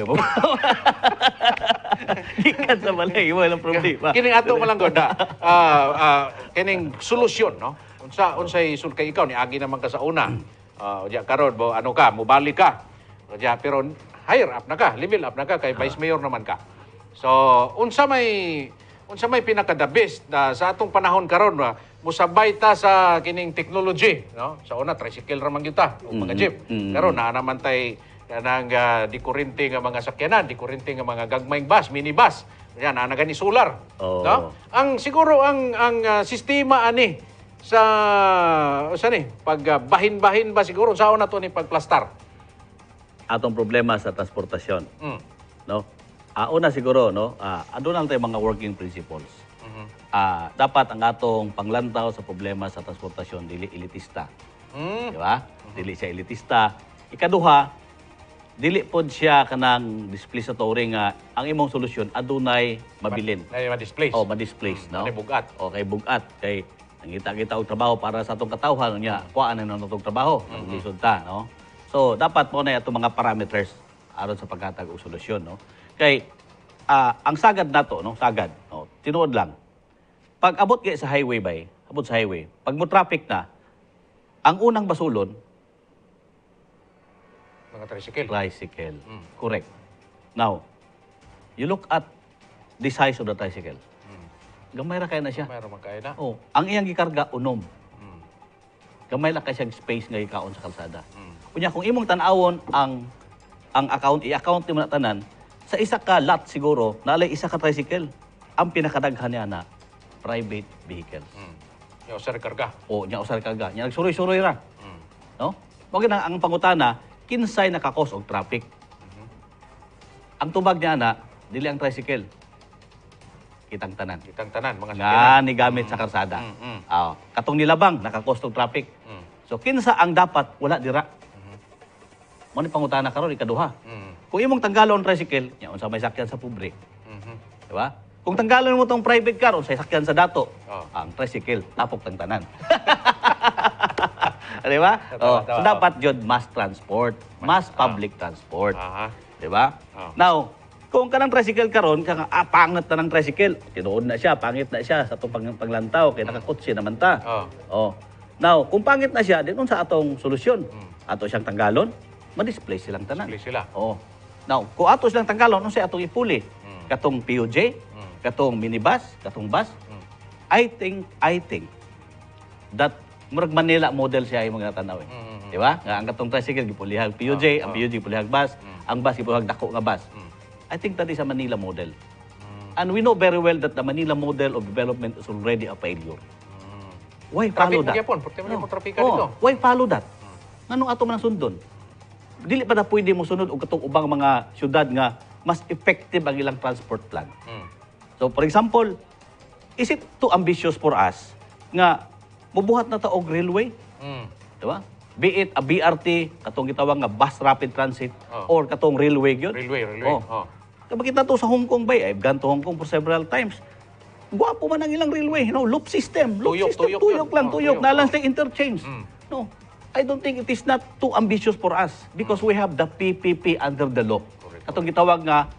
Gikan sa balay, walang problema. Kining ato malang goda. Kining solusyon, no? Unsay kay ikaw ni agi naman ka sa una. Unya karon bo ano ka, mobalik ka. Unya pero higher up na ka, level up na ka kay vice mayor naman ka. So unsa may pinaka the best na sa atong panahon karon musabay ta sa kining technology, no? Sa una tricycle ra man gyud ta, o mga jeep. Karon naa naman tay kanang di kuryente nga mga sakyanan, di kuryente nga mga gagmayng bus, minibus. Yan na gani solar, Oh. no? Ang siguro ang sistema ani sa pag bahin-bahin ba siguro sa una to ni pagplastar. Atong problema sa transportasyon. No? Una siguro, no? Ano lang tayo mga working principles. Dapat ang atong panglantaw sa problema sa transportasyon dili elitista. Di ba? Dili siya elitista. Ikaduha, dili pod siya kanang displacatory nga ang imong solusyon adunay mabilin. Na ma-displace. O ma-displace, no? Kay bugat. O kay bugat. Kay nangita-kita og trabaho para sa atong katawhan niya, kuhaan na natong trabaho, lisod ta, no? So dapat mo na atong mga parameters aron sa paghatag og solusyon, no? Kay ang sagad nato, no? Sagad, no? Tinuod lang. Pag abot kay sa highway pag mo traffic na, ang unang basulon, Mga tricycle. tricycle. Correct. Now, you look at the size of the tricycle. Gamay ra kay na siya. Mayroon man kaya na. Oh, ang iyang gikarga unom. Gamay lang kay siyang space nga ikaon sa kalsada. Kunya kung imong tan-awon ang i-account nimo na tanan, sa isa ka lot siguro, nalay isa ka tricycle. Ang pinakadaghan niya na private vehicle. Yung sa rekarga. O nya usar karga, nya nagsuroy-suroy ra. No? Mo ang pangutana, kinsay nakakos og traffic. Ang tubag niya na dili ang tricycle. Kitang tanan. Kitang tanan, mga Nga sakyanan. ni gamit sa kalsada. Katong nilabang nakakos og traffic. So kinsa ang dapat wala dira. Mo ni pangutana karon ikaduha. Kung imong tanggalon tricycle, nya unsa may sakyan sa pobre. Di ba? Kung tanggalon mo tong private car, unsay sakyan sa dato, ang tricycle tapok tang tanan. Di ba? So dapat jud mass transport, mass public transport. Di ba? Now, kung kanang tricycle karon, pangit na ng tricycle, tinuod na siya, pangit na siya sa itong panglantaw, kaya nakakutsi naman ta. Now, kung pangit na siya, din sa atong solusyon. Ato siyang tanggalon, ma-display silang tanan. Display sila. Now, kung ato silang tanggalon, unsay atong ipuli? Katong POJ, katong minibus, katong bus. I think that murag Manila model siya yung mga tanaw. Di ba? Nga ang katong tricycle gipulihag POJ, ang POJ gipulihag bus, ang bus gipulihag dako nga bus. I think that is a Manila model. And we know very well that the Manila model of development is already a failure. Why follow that? Why follow that? Nganong ato man sundon? Dili pa na pwede mo sunod og katong ubang mga syudad nga mas effective ang ilang transport plan. So for example, is it too ambitious for us nga mubuhat na ta og railway? Di ba? Be it a BRT, katong gitawag nga bus rapid transit, or katong railway gyud. Railway. Makita to sa Hong Kong ba? I've gone to Hong Kong for several times. Guwapo man ang ilang railway, loop system. Tuyok Lang, yun. tuyok. Tuyok. Nalang sa interchange. No, I don't think it is not too ambitious for us because we have the PPP under the law. Katong gitawag nga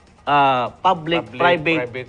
public-private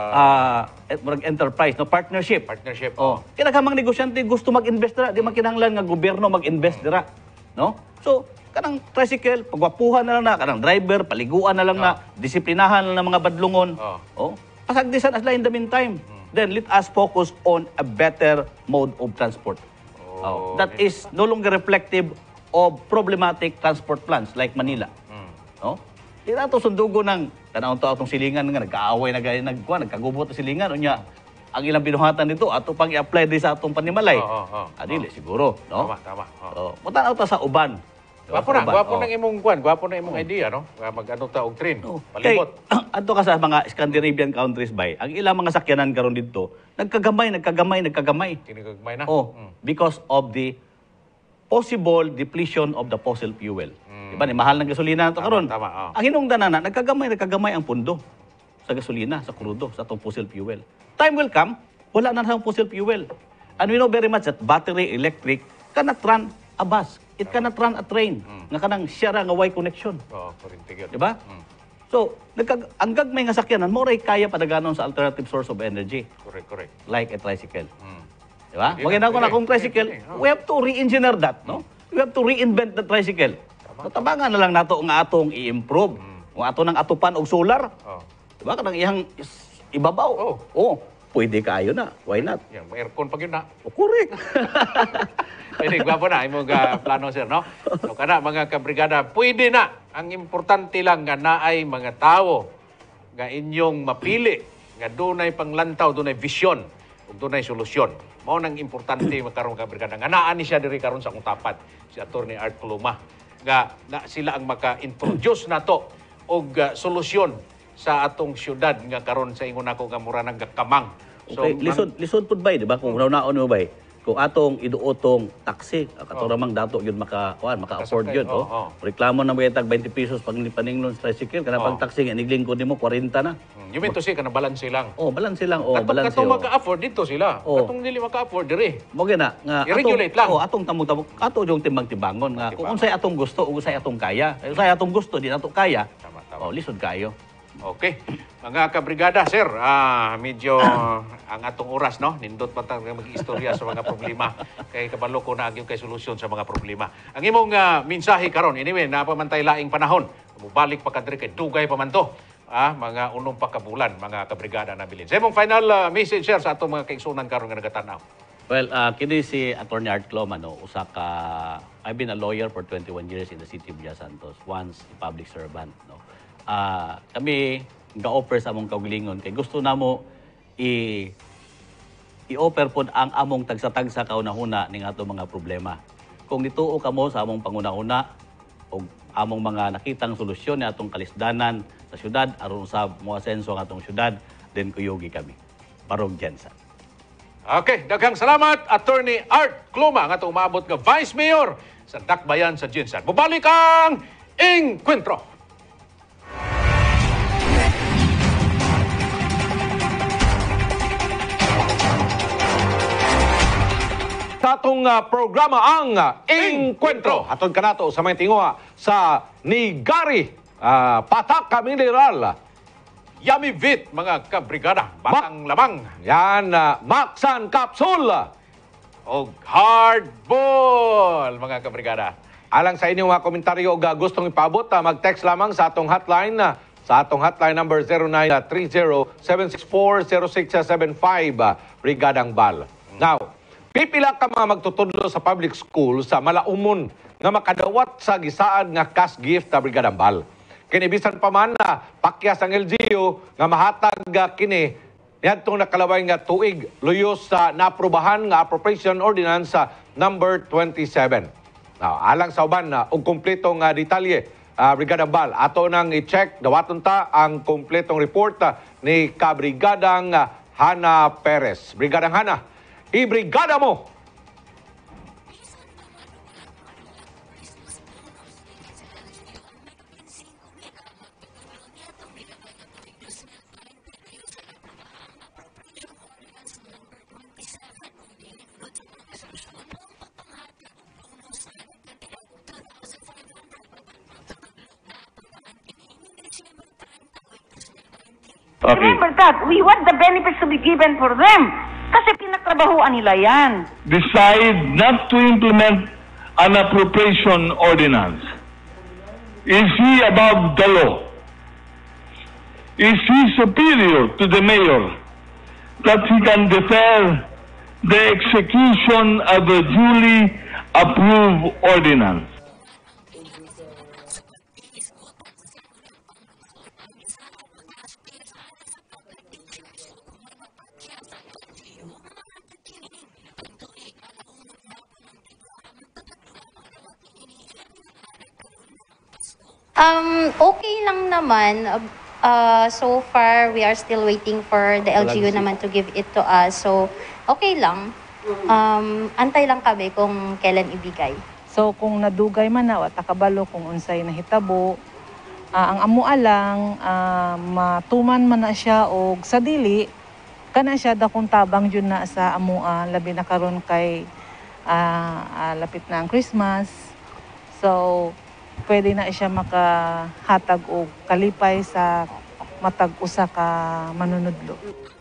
enterprise, partnership. Partnership. Kaya naghamang negosyante gusto mag-invest dira, di man kinahanglan nga gobyerno mag-invest dira, no? So, kanang tricycle, pagwapuhan na lang na, kanang driver, paliguan na lang na, disiplinahan na lang ng mga badlungon. Pasagdisan as in the meantime. Then let us focus on a better mode of transport. That is no longer reflective of problematic transport plans like Manila. No? Di na ito sundugo ng tanawang to atong silingan nga nagkaaway nagkagubot ang silingan unya ang ilang binuhatan dito ato pang i-apply din sa atong panimalay. Adili siguro, no? Tama. Mutanaw ta sa uban. Gwapo ng imong idea, no? Mag-ano ta og train. Palibot. Adto ka sa mga Scandinavian countries bay, ang ilang mga sakyanan karon dito, nagkagamay. Kinigagmay na. Because of the possible depletion of the fossil fuel. Diba, ni mahal ng gasolina nato karon. Tama. Ang hinungdan na nagkagamay ang pundo sa gasolina, sa krudo, sa atong fossil fuel. Time will come, wala na ang fossil fuel. And we know very much that battery electric cannot run a bus. It cannot run a train. Nga kanang siya ra nga way connection. Kurintig yun. Diba? So, ang gagmay nga sakyanan, mo ray kaya padaganon sa alternative source of energy. Correct. Like a tricycle. Diba? Pwede Maganda ko na pwede. kung tricycle, we have to re-engineer that, no? We have to reinvent the tricycle. Tabangan na lang nato nga atong i-improve. Kung ato nang atupan og solar, diba? Kanang iyang ibabaw. Pwede kaayo na. Why not? Yan, may aircon pag yun na. Correct. Pwede, gwapo na imong plano, sir, no? So, kana, mga kabrigada, pwede na. Ang importante lang nga naay mga tao nga inyong mapili, nga dunay panglantaw, dunay vision, ug dunay solusyon. Mao nang importante makaron kabrigada. Nga naa ni siya diri karon sa akong tapat, si Attorney Art Coloma. Nga na sila ang maka-introduce nato og solusyon sa atong syudad nga karon sa ingon ako nga mura nang gakamang. So, Okay, lisod pud bay, di ba? Kung naon mo bay, kung atong iduotong taxi, ato ramang dato yun maka-afford yun. Reklamo na may tag 20 pesos pag paninglon sa tricycle, kana pag taxi nga niglingkod nimo 40 na. you mean to say kana balanse lang. Balanse lang. Katong maka-afford dito sila. Katong dili maka-afford diri. Mo gina nga I-regulate lang. atong tamog-tamog, ato yung timbang-timbangon nga kung unsay atong gusto ug unsay atong kaya. Unsay atong gusto di nato kaya. Tama. Lisod kayo. Okay. Mga kabrigada, sir, medyo ang atong oras, no? Nindot pa tayo mag-istorya sa mga problema. Kay kabalo ko na agyong kay solusyon sa mga problema. Ang imong mensahe karon, anyway, napamantay laing panahon. Mubalik pa kadiri kay dugay pa man to. Mga unong pa kabulan, mga kabrigada na bilin. Sa imong final message, sir, sa atong mga kaigsunan karon nga nagatanaw. Well, kini si Attorney Art Coloma, no, I've been a lawyer for 21 years in the city of Villa Santos, once a public servant, no. Kami ga-offer sa among kaugalingon kay gusto namo i-offer pod ang among tagsa-tagsa kauna-una ning ato mga problema. Kung dituo kamo sa among panguna-una o among mga nakitang solusyon ni atong kalisdanan sa syudad aron sa moasenso ang atong syudad, then kuyugi kami. Barog Jensen. Okay, daghang salamat, Attorney Art Coloma, nga itong umabot nga Vice Mayor sa Dakbayan sa Ginsan. Mubalik ang Encuentro! Sa atong programa ang Encuentro. Atong kanato sa may tinguha sa Nigari Patak Mineral. Yummy Vit, mga kabrigada, batang lamang. Yan, Maxan Capsule. O Hardball, mga kabrigada. Alang sa inyong mga komentaryo o gustong ipabot, mag-text lamang sa atong hotline number 0930-764-0675, Brigadang Bal. Now, pipila ka mga magtutudlo sa public school sa Malaumon nga makadawat sa gisaan nga cash gift na Brigadang Bal. Kinibisan pa man na pakyas ang LGU nga mahatag kini niyadtong nakalaway nga tuig luyos sa naaprubahan nga appropriation ordinance number 27. Now, alang sa uban og kumpleto nga detalye Brigadang Bal. Ato nang i-check, dawaton ta ang kompletong report ni Kabrigadang Hana Perez. Brigadang Hana, ibrigada mo! Remember that. We want the benefits to be given for them. Kasi pinagtrabahuan nila yan. Decide not to implement an appropriation ordinance. Is he above the law? Is he superior to the mayor that he can defer the execution of a duly approved ordinance? Okay lang naman. So far, we are still waiting for the LGU naman to give it to us. So, okay lang. Antay lang kami kung kailan ibigay. So kung nadugay man na, takabalo kung unsay nahitabo, ang amua lang, matuman man na siya o sa dili, kana siya dakong tabang yun na sa amua, labi na karon kay lapit na ang Christmas. So, pwede na siya makahatag o kalipay sa matag usa ka manunudlo.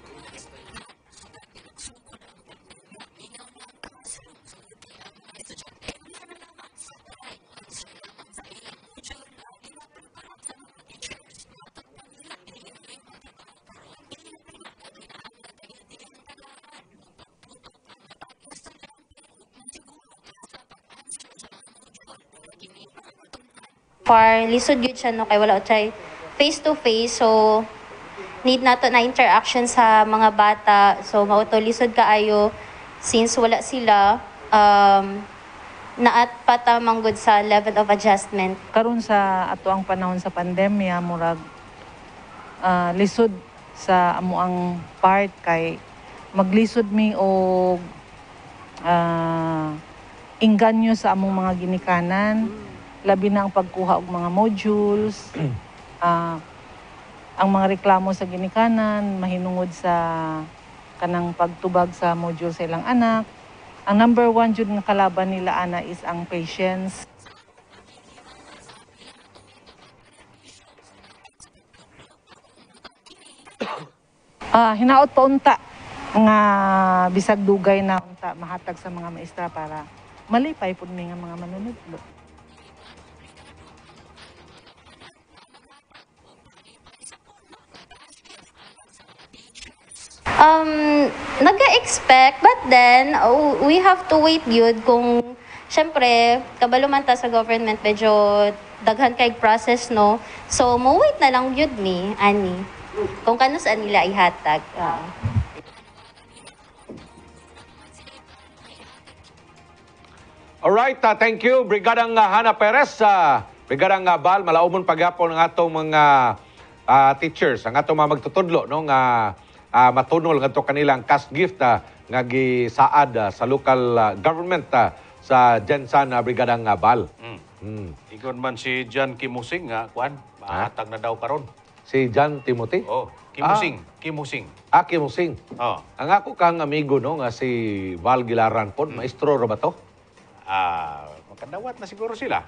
For lisod yun siya no kay wala chay face to face, so need nato na interaction sa mga bata, so mauto lisod kaayo since wala sila, naat pata manggod sa level of adjustment. Karon sa ato ang panahon sa pandemya, murag lisod sa amuang part kay maglisod mi og inganyo sa among mga ginikanan, labi na ang pagkuha og mga modules, ang mga reklamo sa ginikanan, mahinungod sa kanang pagtubag sa module sa ilang anak. Ang number one jud nga kalaban nila ana is ang patience. Hinaot pa unta nga bisag dugay na unta mahatag sa mga maestra para malipay pud mi nga mga manunudlo. Nag-expect, but then we have to wait yun kung syempre kabalo man ta sa government, medyo daghan kay process no, so mo wait na lang yun ni ani kung kano saan nila ihatag. Alright, thank you, Brigadang Hana Perez. Brigadang Bal, malaumon paghapon ang atong mga teachers, ang atong mga magtutudlo, no, nga matunol nga kanilang cash gift nga gisaad sa local government sa Jensan Brigadang Bal. Ikon man si John Kimusing nga, kuan, mahatag na daw karon. Si John Timothy? Oh, Kimusing, Kimusing. Kimusing. Oh. Ang ako kang amigo, no, nga si Val Gilaran po, maestro ra ba to? Makadawat na siguro sila.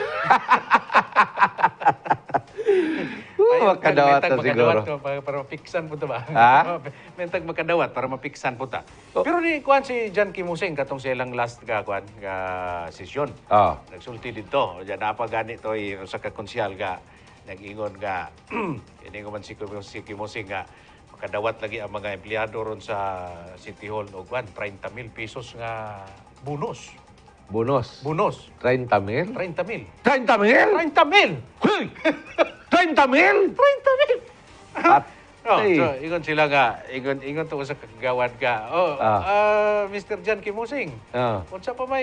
Makadawat na siguro. Para mapiksan po ito ba? Ha? Mentag makadawat para mapiksan po ta. Pero ni kuan si John Kimusing katong silang last ka kuan ka sesyon. Nagsulti dito. Diyan apa gani to sa ka konsyal ga nag-ingon ga ini man si Kimusing ga makadawat lagi ang mga empleyado ron sa City Hall og kuan 30,000 pesos nga bonus. Bonus? Bonus. 30,000? 30,000. 30,000? 30,000! Huy! 30,000? 30,000! At Oh, Ay. so ingon sila nga, ingon to sa kagawad ka. Oh, Mr. Jan Kimusing. Unsa pa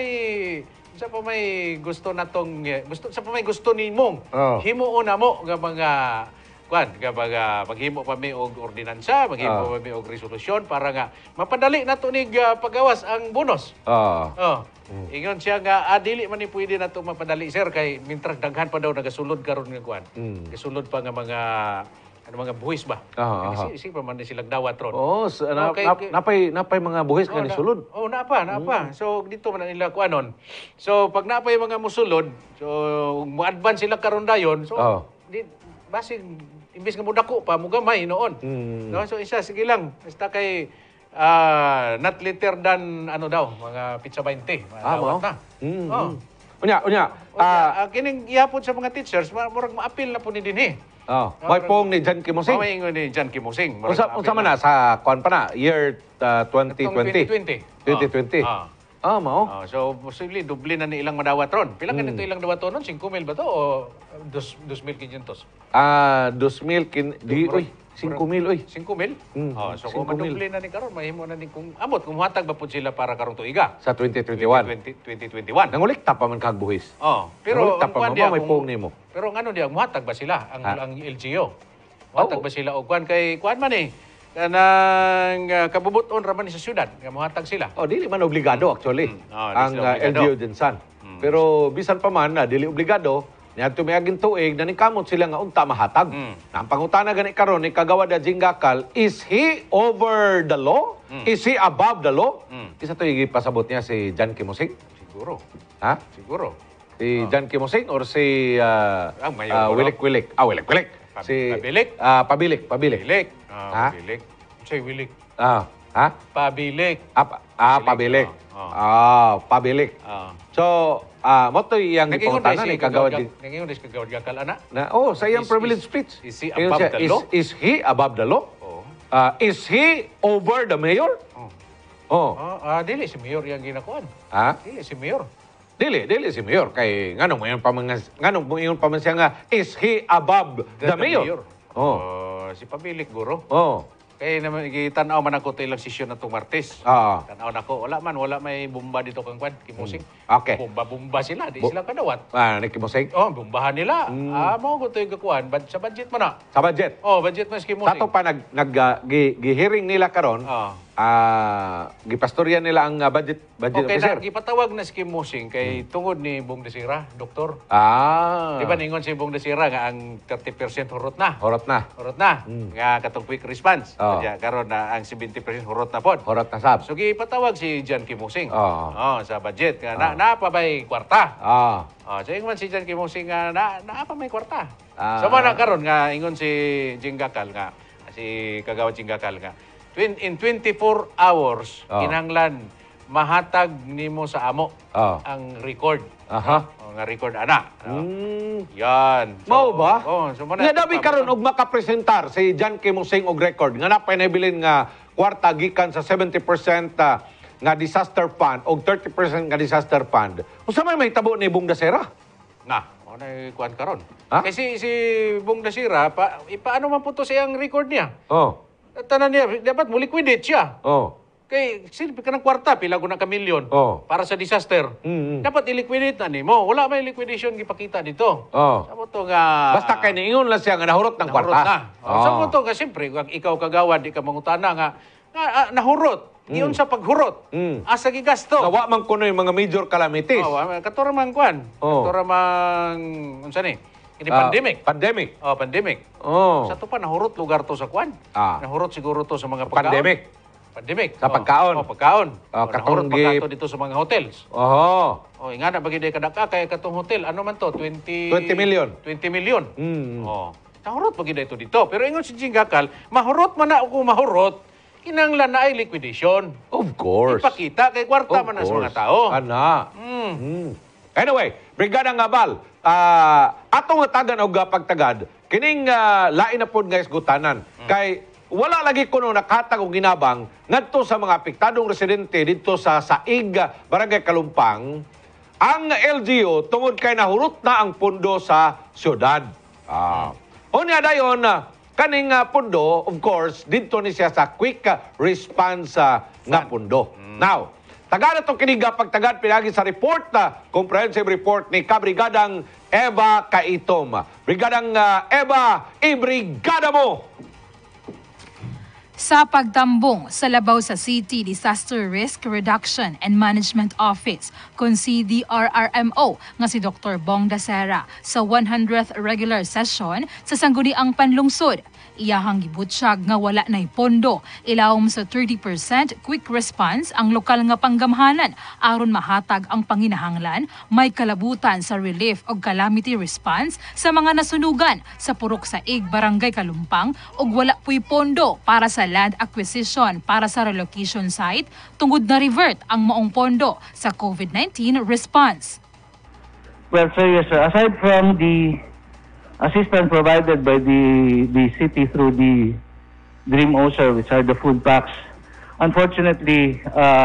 may gusto natong sa pa may gusto nimong himuon na mo nga mga maghimo pa mi og ordinansa, maghimo pa mi og resolusyon para nga mapadali nato nig pagawas ang bonus. Ingon siya nga dili man ni pwede nato mapadali sir kay mintrag daghan pa daw nagasulod karon nga kuan. Gasulod pa nga mga buhis ba? Kasi pa man silang dawat ron. Napay mga buhis nga ni sulod. Napa. So dito man nila kuanon. So pag napay mga musulod, so mo-advance sila karon dayon. So basig imbis nga mudako pa mugamay noon. No, so isa sige lang. Basta kay not later than mga pizza 20. Dawat na. Unya. Kining ihapon sa mga teachers, murag ma-appeal na po ni dinhi. May pong ni Jan Kimusing. May ingon ni Jan Kimusing. Unsa man na sa kuan pa na year 2020. 2020. Mao. So, possibly, doble na ni ilang madawat ron. Pila ka nito ilang dawat ron? 5,000 ba to o 2,500? 2,000 uy, 5,000 uy. 5,000? So, kung madoble na ni karon, mahimo na ni kung amot, kung muhatag ba po sila para karong tuiga? Sa 2021. 2021. Nangulikta pa man kag buhis. Pero Nangulikta pa man may pong nimo. Pero ang muhatag ba sila ang LGU? Muhatag ba sila og kuan kay kuan man kanang kabubuton ra man sa syudad nga mohatag sila. Dili man obligado actually ang LGU Dinsan. Pero bisan pa man dili obligado niadto miaging tuig na nikamot sila nga unta mahatag. Na ang pangutana gani karon ni kagawad Jingakal, is he over the law? Is he above the law? Kisa to pasabot niya si Jan Kimusing? Siguro. Ha? Siguro. Si Jan Kimusing or si Wilik-Wilik? Wilik-Wilik. Pabilik? Pabilik. Pabilik. Pabilik. Say Wilik. Ha? Pabilik. Pabilik. Pabilik. So, mo to iyang ipangutanan ni kagawad. Nangingon dis kagawad Gakal ana? Sa iyang privilege speech. Is he above the law? Is he above the law? Is he over the mayor? Dili si Mayor yang ginakuan. Dili si Mayor. Dili si Mayor kay nganong mo pa man siya nga is he above the mayor? Si Pabilik guro. Kay naman gitanaw man ako to ilang sesyon na itong Martes. Tanaw na ko. Wala may bomba dito kang kwan, Kimusing. Okay. Bomba sila. Di sila kadawat. Ni Kimusing? Bombahan nila. Mao ko ito yung kakuan. Sa budget mo na. Sa budget? Budget mo si Kimusing. Sa ito pa, gihiring nila karon, gipastorya nila ang budget officer. Gipatawag na si Kimusing kay tungod ni Bong Desira, doktor. Di ba ningon si Bong Desira nga ang 30% hurot na? Hurot na. Nga katong quick response. Karon na ang 70% hurot na pod. Hurot na sab. So gipatawag si Jan Kimusing. Sa budget nga naapa bay kwarta. So ingon si Jan Kimusing nga naapa may kwarta. So man karon nga ingon si Jingakal nga si kagawad Jingakal nga in 24 hours kinahanglan mahatag nimo sa amo ang record. Nga record ana. Yan. Mao ba? So nga dabi karon og makapresentar si Jan Kimusing og record nga napay nabilin nga kwarta gikan sa 70% nga disaster fund og 30% nga disaster fund. Unsa may mahitabo ni Bong Desira? Nay kuan karon. Kasi si Bong Desira paano man puto siyang record niya? Tanan niya dapat mo liquidate siya. Kay silbi ka ng kwarta, pila ko na ka milyon para sa disaster. Dapat i-liquidate na nimo. Wala may liquidation gipakita dito. Sabo to nga basta kay niingon lang siya nga nahurot ng kwarta. Sabo to nga siyempre ikaw kagawad di ka mangutana nga nahurot. Giyon sa paghurot. Asa gigasto. Nawa man kuno yung mga major calamities. Katora man kuan. Katora man unsa ni? Ini pandemic. Pandemic. Pandemic. Sa to pa nahurot lugar to sa kuan. Nahurot siguro to sa mga pagkaon. Pandemic. Sa pagkaon. Pagkaon. Katong pagkato dito sa mga hotels. Ingana bagi day kadaka kay katong hotel ano man to 20 million. 20 million. Nahurot bagi day to dito. Pero ingon si Jingakal, mahurot man na ako mahurot. Kinanglan na ay liquidation. Of course. Ipakita kay kwarta man na sa mga tao. Anyway, Brigada Ngabal, atong tagan og pagtagad, kining lain na pod nga isgutanan. Kay wala lagi kuno nakatag og ginabang ngadto sa mga apektadong residente dito sa Saig, Barangay Kalumpang, ang LGU tungod kay nahurot na ang pundo sa syudad. Unya dayon, kaning pundo, of course, dito ni siya sa quick response nga pundo. Now, tagad itong kiniga pagtagad pinagi sa report, comprehensive report ni Kabrigadang Eva Kaitom. Brigadang Eva, ibrigada mo! Sa pagtambong sa labaw sa City Disaster Risk Reduction and Management Office kung CDRRMO nga si Dr. Bong Dasera sa 100th regular session sa sangguniang panlungsod. Iyahang gibutsyag nga wala na'y pondo, ilawom sa 30% quick response ang lokal nga panggamhanan aron mahatag ang panginahanglan, may kalabutan sa relief o calamity response sa mga nasunugan sa Purok Saig, Barangay Kalumpang ug wala puy pondo para sa land acquisition para sa relocation site tungod na revert ang maong pondo sa COVID-19 response. Well, sir, yes, sir. Aside from the assistance provided by the city through the Dream OSER, which are the food packs, unfortunately,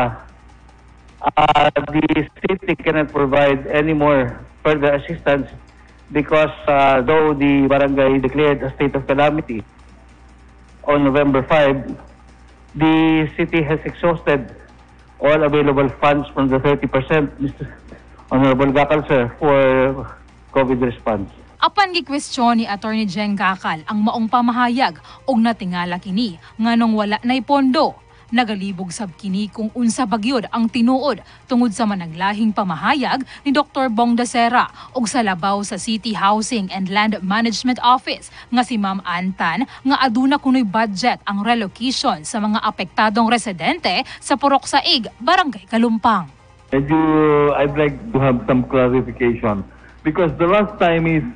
the city cannot provide any more further assistance because though the barangay declared a state of calamity on November 5, the city has exhausted all available funds from the 30%, Mr. Honorable Gakal, sir, for COVID response. Apan gikwestiyon ni Attorney Jeng Gakal ang maong pamahayag og natingala kini nganong wala nay pondo. Nagalibog sab kini kung unsa bagyod ang tinuod tungod sa managlahing pamahayag ni Dr. Bong Dasera og sa labaw sa City Housing and Land Management Office nga si Ma'am Antan nga aduna kunoy budget ang relocation sa mga apektadong residente sa Purok Saig, Barangay Kalumpang. I'd like to have some clarification because the last time is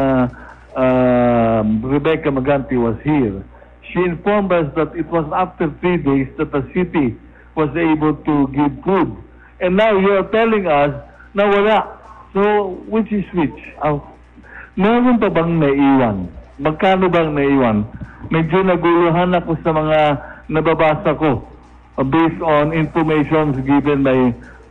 Rebecca Maganti was here. She informed us that it was after 3 days that the city was able to give food. And now you are telling us na wala. So, which is which? Meron pa bang naiwan? Magkano bang naiwan? Medyo naguluhan ako sa mga nababasa ko based on information given by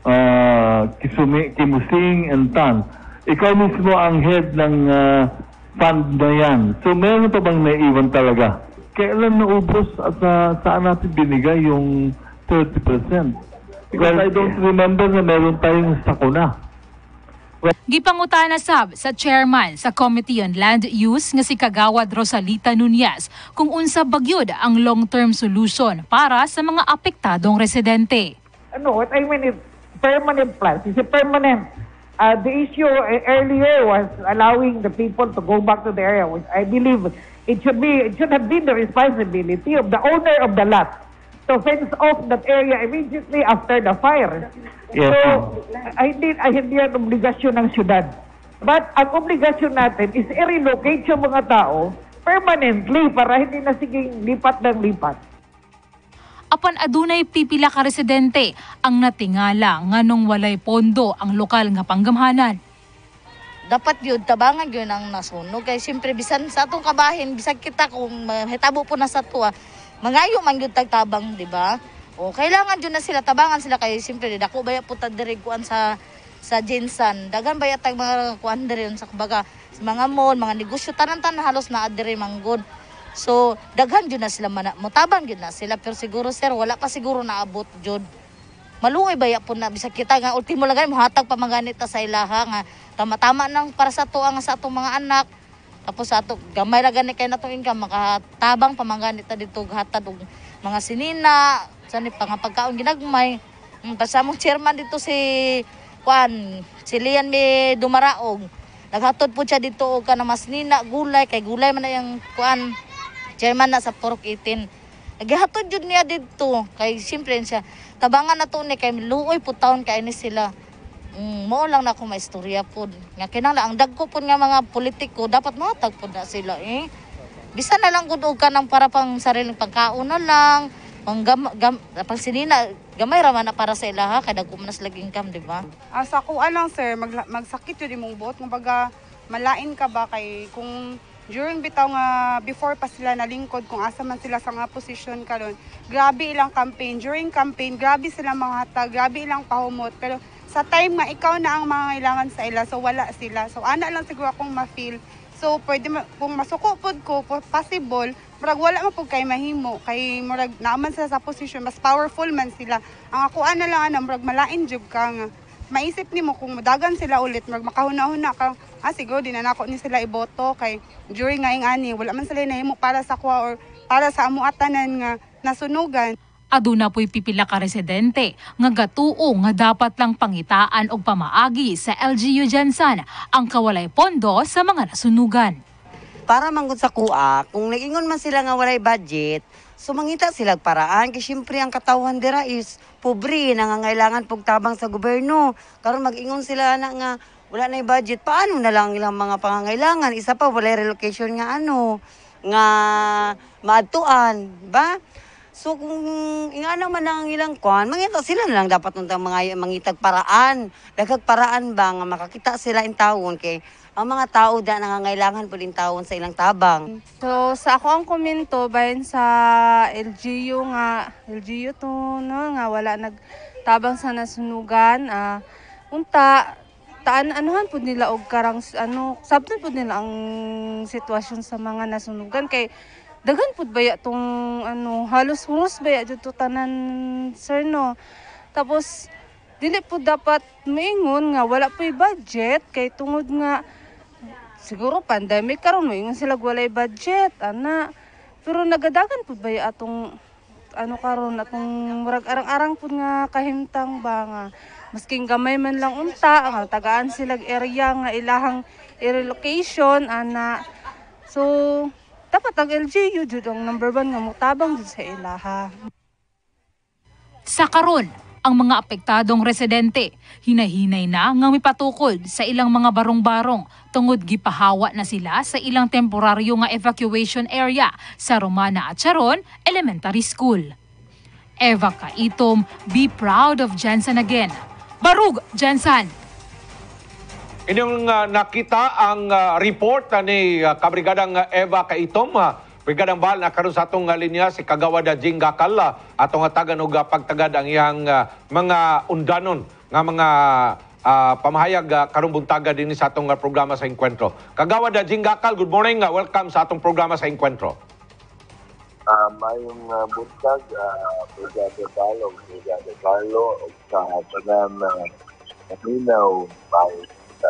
Kimusing and Tan. Ikaw mismo ang head ng fund na yan. So, meron pa bang naiwan talaga? Kailan naubos at saan natin binigay yung 30%? Because I don't remember na meron tayong sakuna. Gipangutana sab sa chairman sa Committee on Land Use nga si Kagawad Rosalita Nunez kung unsa bagyod ang long-term solution para sa mga apektadong residente. What I mean is permanent plans. It's a permanent. The issue earlier was allowing the people to go back to the area, which I believe it should have been the responsibility of the owner of the lot to fence off that area immediately after the fire. Yes. So, hindi yan obligasyon ng syudad. But ang obligasyon natin is i-relocate yung mga tao permanently para hindi na siging lipat ng lipat. Apan adunay pipila ka residente ang natingala nganong walay pondo ang lokal nga panggamhanan. Dapat yun, tabangan yun ang nasunog. Kaya siyempre, bisan sa atong kabahin, bisan kita kung hitabo po na sa tuwa, mangayo man yun tagtabang, di ba? O kailangan yun na sila, tabangan sila. Kaya siyempre, dako baya po tadiriguan sa Jinsan. Dagan baya tag mga kuan diri sa kumbaga, sa mga mall, mga negosyo, tanan-tanan halos na adiri manggod. So, daghan yun na sila, mutabang yun na sila. Pero siguro, sir, wala pa siguro naabot yun. Malungay baya po na, bisa kita nga, ultimo lagay, muhatag pa maganita sa ilaha nga, tama-tama nang para sa tuwa nga sa atong mga anak. Tapos sa ato, gamay na gani kayo na itong income, makatabang pa maganita dito, hatad og mga sinina, sani pa nga pagkaon ginagmay. Pasamong chairman dito si Lian may Dumaraog. Naghatod po siya dito og kanang mas nina, gulay, kay gulay man na yung chairman na sa Purok 18. Naghatod yun niya dito, kay siyempre siya, tabangan na to ni kay luoy po taon kay ni sila. Mo lang na ako maistorya po. Nga kinala ang dagko po nga mga politiko dapat matag po na sila Bisa na lang gud og kanang para pang sariling pagkaon na lang. Pang sinina gamay ra man na para sa ilaha kay dagko man sila income, di ba? Sa kuan lang sir, magsakit yun imong buot kumbaga malain ka ba kay kung during bitaw nga before pa sila nalingkod kung asa man sila sa nga position karon. Grabe ilang campaign, during campaign grabe sila mga hatag, grabe ilang pahumot pero sa time nga ikaw na ang mga kailangan sa ila so wala sila. So ana lang siguro akong ma-feel So pwede kung masuko pod ko possible, murag wala man pud kay mahimo kay murag naaman sila sa position mas powerful man sila. Ang ako na lang murag malain jud ka nga maisip nimo kung madagan sila ulit murag makahuna-huna ka siguro di na nako ni sila iboto kay during nga ani wala man sila nahimo para sa kwa or para sa amuatanan nga nasunugan. Aduna po'y pipila ka residente nga gatuo nga dapat lang pangitaan og pamaagi sa LGU Jansan ang kawalay pondo sa mga nasunugan. Para manggod sa kuha, kung nag-ingon man sila nga walay budget, so mangita sila paraan kay syempre ang katawhan dira is pobre nangangailangan pog tabang sa gobyerno. Karon mag-ingon sila na nga wala na budget, paano na lang ilang mga pangangailangan? Isa pa walay relocation nga nga maadtuan, ba? So kung ingana man ang ilang kwan, mangita sila na lang dapat untang mga mangitag paraan. Dagag paraan ba nga makakita sila in taon kay ang mga tao da nangangailangan po din taon sa ilang tabang. So sa ako ang komento bayan sa LGU to no nga wala nagtabang sa nasunugan unta anuhan pud nila og karang sabton pud nila ang sitwasyon sa mga nasunugan kay daghan pud baya tong halos baya jud to tanan sir no. Tapos dili pud dapat moingon nga wala po'y budget kay tungod nga siguro pandemic karon moingon sila walay budget ana. Pero nagadagan pud baya atong karon atong murag arang-arang pud nga kahimtang ba nga masking gamay man lang unta nga tagaan sila area nga ilahang relocation ana. So dapat ang LGU jud ang number 1 nga mutabang jud sa ilaha. Sa karon, ang mga apektadong residente hinahinay na nga mipatukod sa ilang mga barong-barong tungod gipahawa na sila sa ilang temporaryo nga evacuation area sa Romana at Charon Elementary School. Eva Kaitom, be proud of Jansan again. Barug Jansan! Inyong nakita ang report ni Kabrigadang Eva Kaitom, Brigadang Baal na karon sa atong linya si Kagawad Jing Gakal atong tagan og pagtagad ang iyang mga undanon nga mga pamahayag karong buntaga dinhi sa atong programa sa Encuentro. Kagawad Jing Gakal, good morning, welcome sa atong programa sa Encuentro. Mayong buntag, Brigada Baal, Brigada Carlo, sa tanan Naminaw, mayong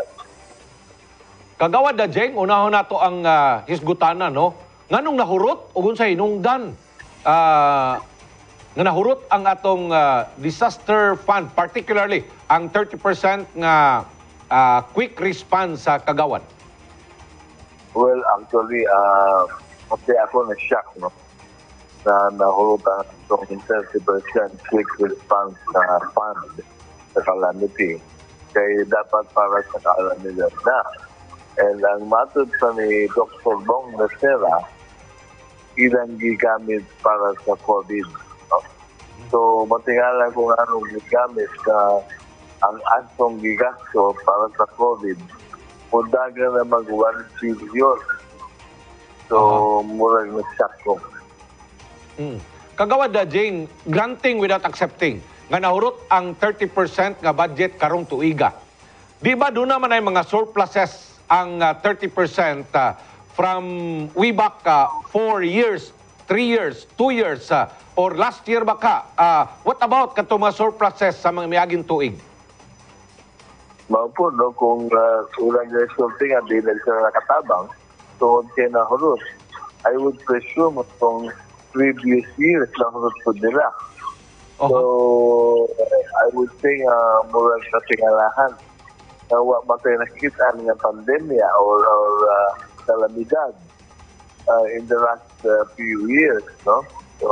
Kagawad Jing, unahon nato ang hisgutanan, no? Nganong nahurot o unsay hinungdan nga nahurot ang atong disaster fund, particularly ang 30% nga quick response sa Kagawad? Well, actually, kasi ako na-shock, no? Na nahurot ang itong 30% quick response na fund sa calamity. Kaya dapat para sa calamity na. And ang matod pa ni Dr. Bong Dasera, ilang gigamit para sa COVID. No? So, matingala kung anong gigamit na ang atong gigasto para sa COVID, mudaga na mag-1 billion. So, murag na-shock ko. Kagawad Jing, granting without accepting, nga nahurot ang 30% nga budget karong tuiga. Di ba doon naman ay mga surpluses ang 30% from way back 4 years, 3 years, 2 years, or last year ba ka? What about kato mga surpluses sa mga miyaging tuig? Maupo, no? Kung urang resulting at di lang sila nakatabang, tuod kayo na hurot, I would presume itong previous years na hurot po nila. So, I would say murag sa tingalahan na matay nakita ng pandemya or kalamidad in the last few years, no? So,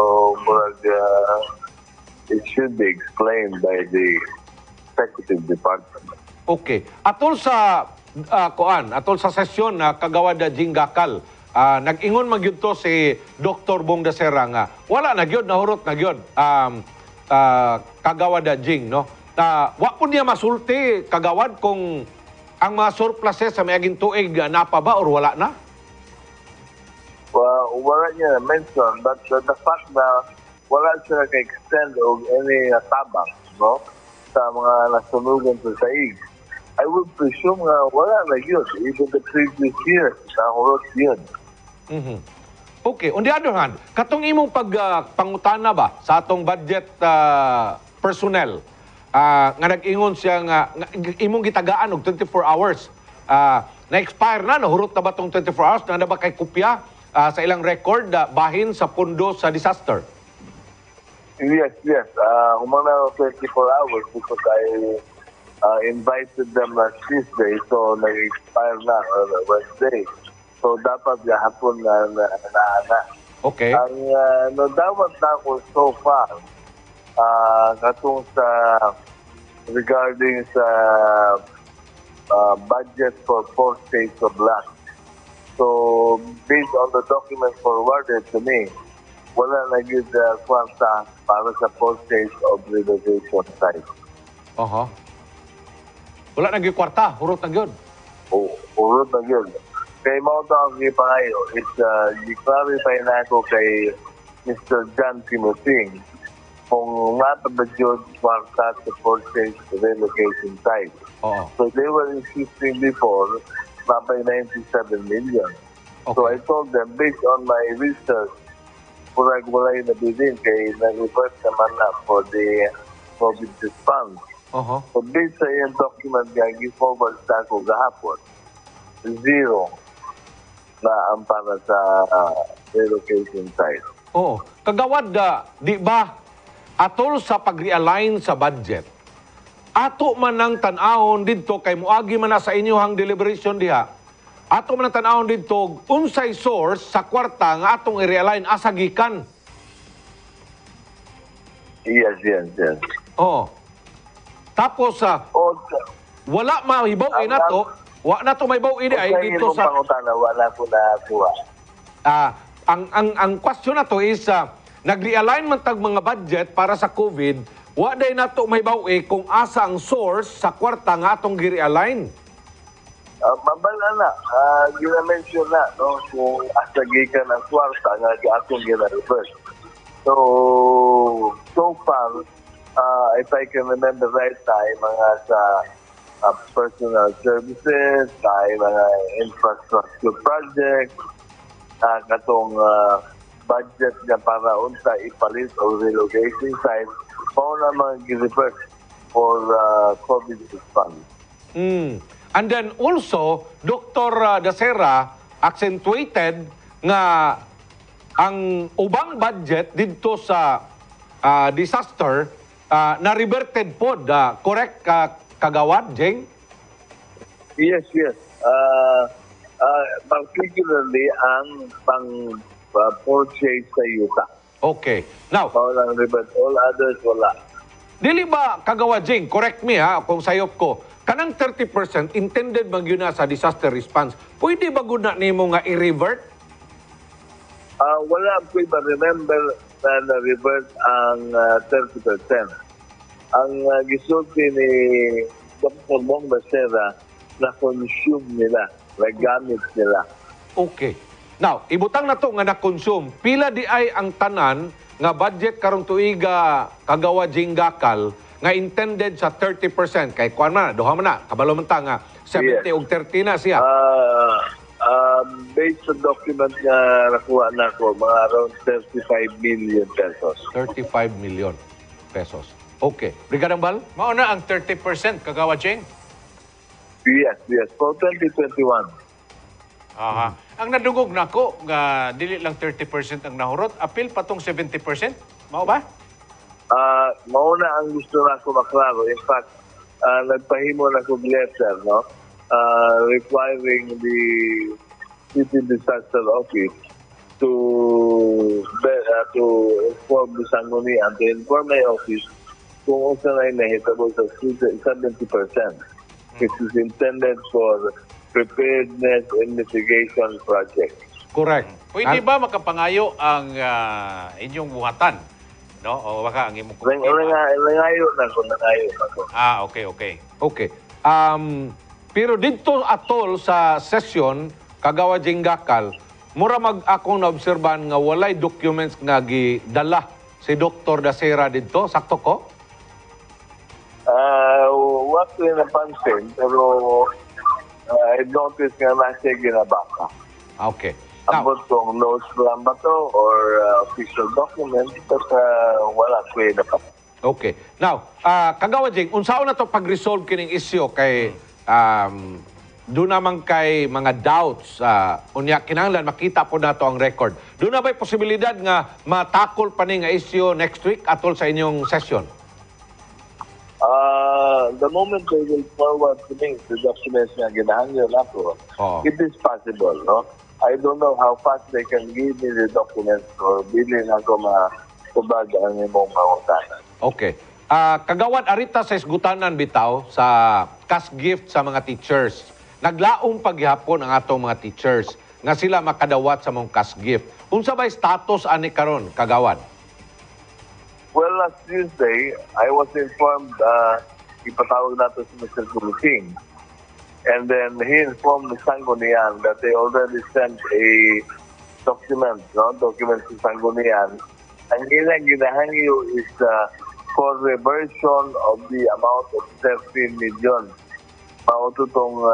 it should be explained by the executive department. Okay. Atol sa atol sa sesyon na Kagawad Jing Gakal, nag-ingon magyud to si Dr. Bong Dasera nga wala na gyud nahurot na gyud Kagawad Jing, no? Wa po niya masulti, Kagawad, kung ang mga surpluses sa mayaging tuig napa ba or wala na? Well, wala niya na-mention, but the fact na wala siya ka-extend o any tabang, no? Sa mga nasunugan sa saig. I would presume nga wala na yun. Even the previous year, nahurot yun. Okay, on the other hand, katong imong pangutana ba sa atong budget personnel, nga nag-ingon siya nga imong gitagaan og 24 hours, na-expire na, nahurot na ba tong 24 hours, na ba kay kopya sa ilang record bahin sa pundo sa disaster? Yes. Umana 24 hours because I invited them last Tuesday, so nag-expire na Wednesday. So dapat gahapon na. Okay. Ang nadawat na ako so far, katong sa regarding sa budget for 4 states of land. So based on the documents forwarded to me, wala na yun kwarta para sa 4 states of relocation site. Wala na gyud kwarta, hurot na gyud. Hurot na yun. Kay mga ang gipangayo is i-clarify na ako kay Mr. John Timothy kung mapabadyo kwarta sa 4 states relocation site. So they were insisting before mapay 97 million. So I told them, based on my research, kurag wala yung nabilin kay nag-request naman na for the COVID response. So based sa yung document nga gi-forward sa ako gahapon, 0 na ang para sa relocation site. Kagawad, di ba, atol sa pag-realign sa budget, ato man ang tan-ahon dito, kay muagi man na sa inyohang deliberation diha, ato man ang tan-ahon dito, unsay source sa kwarta nga atong i-realign asagikan. Yes. Tapos, wala mahibaw na to, wa na to may baw ini ay dito sa wala ko na kuha. Ang question na to is nag-realign man tag mga budget para sa COVID, wa day na to may baw kung asa ang source sa kwarta nga atong gi-realign. Mabala na, gina-mention na no kung asa gikan ang kwarta nga atong gina-reverse. So far, if I can remember right time, mga sa personal services, mga infrastructure projects, katong budget nga para unta ipalit o relocation site, pauna mga gi-reverse for COVID response. And then also, Dr. Dacera accentuated nga ang ubang budget dito sa disaster na-reverted po, correct, Kagawad, Jeng? Yes. Particularly ang pang-purchase sa yuta. Okay. Now, all others wala. Dili ba, Kagawad Jeng, correct me kung sayop ko, kanang 30% intended bang yun na sa disaster response, pwede ba guna nimo nga i-revert? Wala ko ba remember na na-revert ang 30%. Ang gisulti ni Dr. Bong Dacera na consume nila, nagamit nila. Okay. Now, ibutang na to nga na-consume. Pila di ay ang tanan nga budget karong tuiga Kagawad Jeng Gakal nga intended sa 30%. Kay kuan man, duha man na, kabalo man ta nga 70 ug 30 na siya. Based sa document nga nakuha na ko, mga around 35 million pesos. 35 million pesos. Okay. Brigadang Bal? Mauna ang 30%, Kagawad Jeng? Yes. For 2021. Ang nadungog nako nga dili lang 30% ang nahurot, apil patong 70%. Mao ba? Mauna ang gusto na ko maklaro. In fact, nagpahimo na ko letter, no? Requiring the City Disaster Office to inform the Sangguniang, to inform my office kung unsa na nahitabo sa 70%, which is intended for preparedness and mitigation project. Correct. Pwede ba makapangayo ang inyong buhatan? No? O baka ang imong nangayo na ko. Okay. Okay. Pero dito atol sa session, Kagawad Jeng Gakal, mura akong naobserban nga walay documents nga gidala si Dr. Dacera dito. Sakto ko? wa ko napansin, pero I noticed nga na siya ginabaka. Okay. Now, Abot kong notes lang ba to or official document, but wala ko napansin. okay. Now, Kagawad Jing, unsaon na to pag-resolve kining issue kay doon naman kay mga doubts, unya kinahanglan makita po nato ang record. Doon na ba'y posibilidad nga matakol pa ni nga issue next week atol sa inyong session? The moment they will forward to me the documents nga ginahanglan ako, it is possible, no? I don't know how fast they can give me the documents or bilin ako matubag ang imong pangutanan. Okay. Kagawad arita sa isgutanan bitaw sa cash gift sa mga teachers. Naglaong paghihapon ang atong mga teachers nga sila makadawat sa mong cash gift. Unsa ba'y status ani karon, Kagawad? Well, last Tuesday, I was informed, ipatawag nato si Mr. Kuliting. And then he informed the Sangguniang that they already sent a document, document to Sangguniang. Ang ginahangyo is for reversion of the amount of 13 million. Mauto itong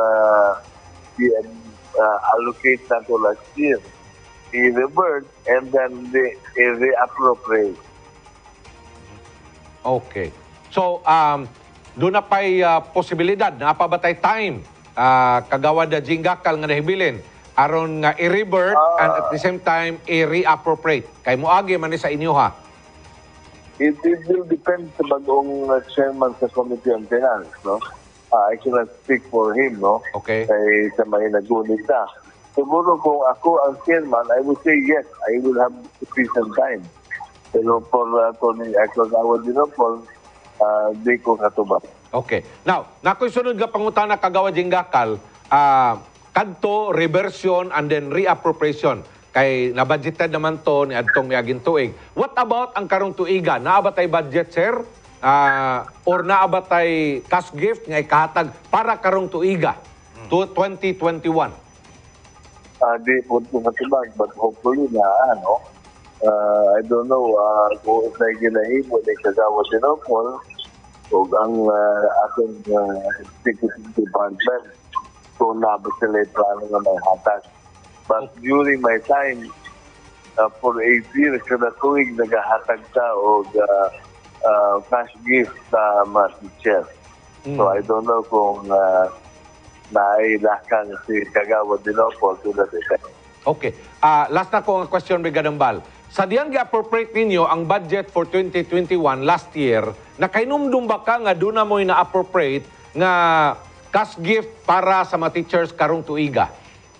allocate na to last year. I-revert and then i-reappropriate. Okay. So, doon na pa'y posibilidad na pabatay time, Kagawad Jinggakal nga nahibilin, aron nga i-revert and at the same time i-reappropriate. Kay moagi man ni sa inyo ha? It will depend sa bagong chairman sa Committee on Finance, no? I cannot speak for him, no? Okay. Kay sa may nagunit na. Siguro kung ako ang chairman, I would say yes, I will have sufficient time. Pero for Tony Agawad Dinopol, di ko katubak. Okay. Now, nakoy sunod nga pangutana Kagawad Jinggakal, kadto, reversion, and then reappropriation. Kay nabudgeted naman to ni adtong miaging tuig. What about ang karong tuiga? Naabatay budget, sir? Or naabatay cash gift nga ikahatag para karong tuiga? 2021? Di po ito matibag, but hopefully na, ano, I don't know kung na ginahimo ni Kagawad Dinopol o ang ating executive department kung nabot sila plano nga may hatag. But during my time, for 8 years, kada tuwing nagahatag ta o cash gift sa mga teacher. So I don't know kung nailakang si Kagawad Dinopol to that effect. Okay. Last na ko ang question, Brigadang Bal. Sa diyang gi-appropriate ninyo ang budget for 2021 last year, nakainumdum ba ka nga doon na mo na-appropriate nga cash gift para sa mga teachers karong tuiga?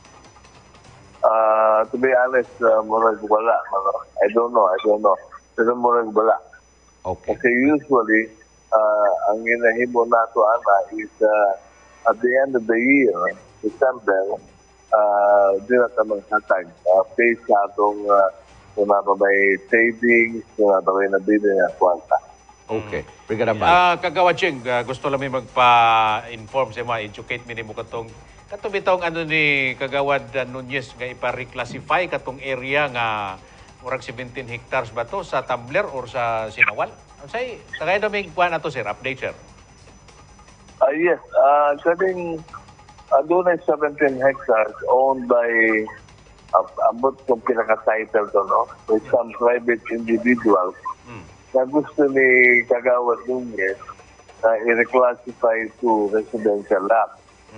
To be honest, murag wala. I don't know. Pero murag wala. Okay. Kasi usually, ang ginahimo nato ana is at the end of the year, December, di na ka maghatag. Based sa atong kung may savings, kung may nabili na kwarta. Okay. Brigadang Bal. Kagawad Ching, gusto lang may magpa-inform sa mga educate minimo katong bitong ano ni Kagawad Nunez nga ipa-reclassify katong area nga murag 17 hectares ba to sa Tumbler or sa Sinawal? Say, tagay na may kuha na to, sir. Update, sir. Yes. Kasing doon ay 17 hectares owned by abot kung pinaka-title to, no? With some private individuals na gusto ni Kagawad Nunez na i-reclassify to residential lot.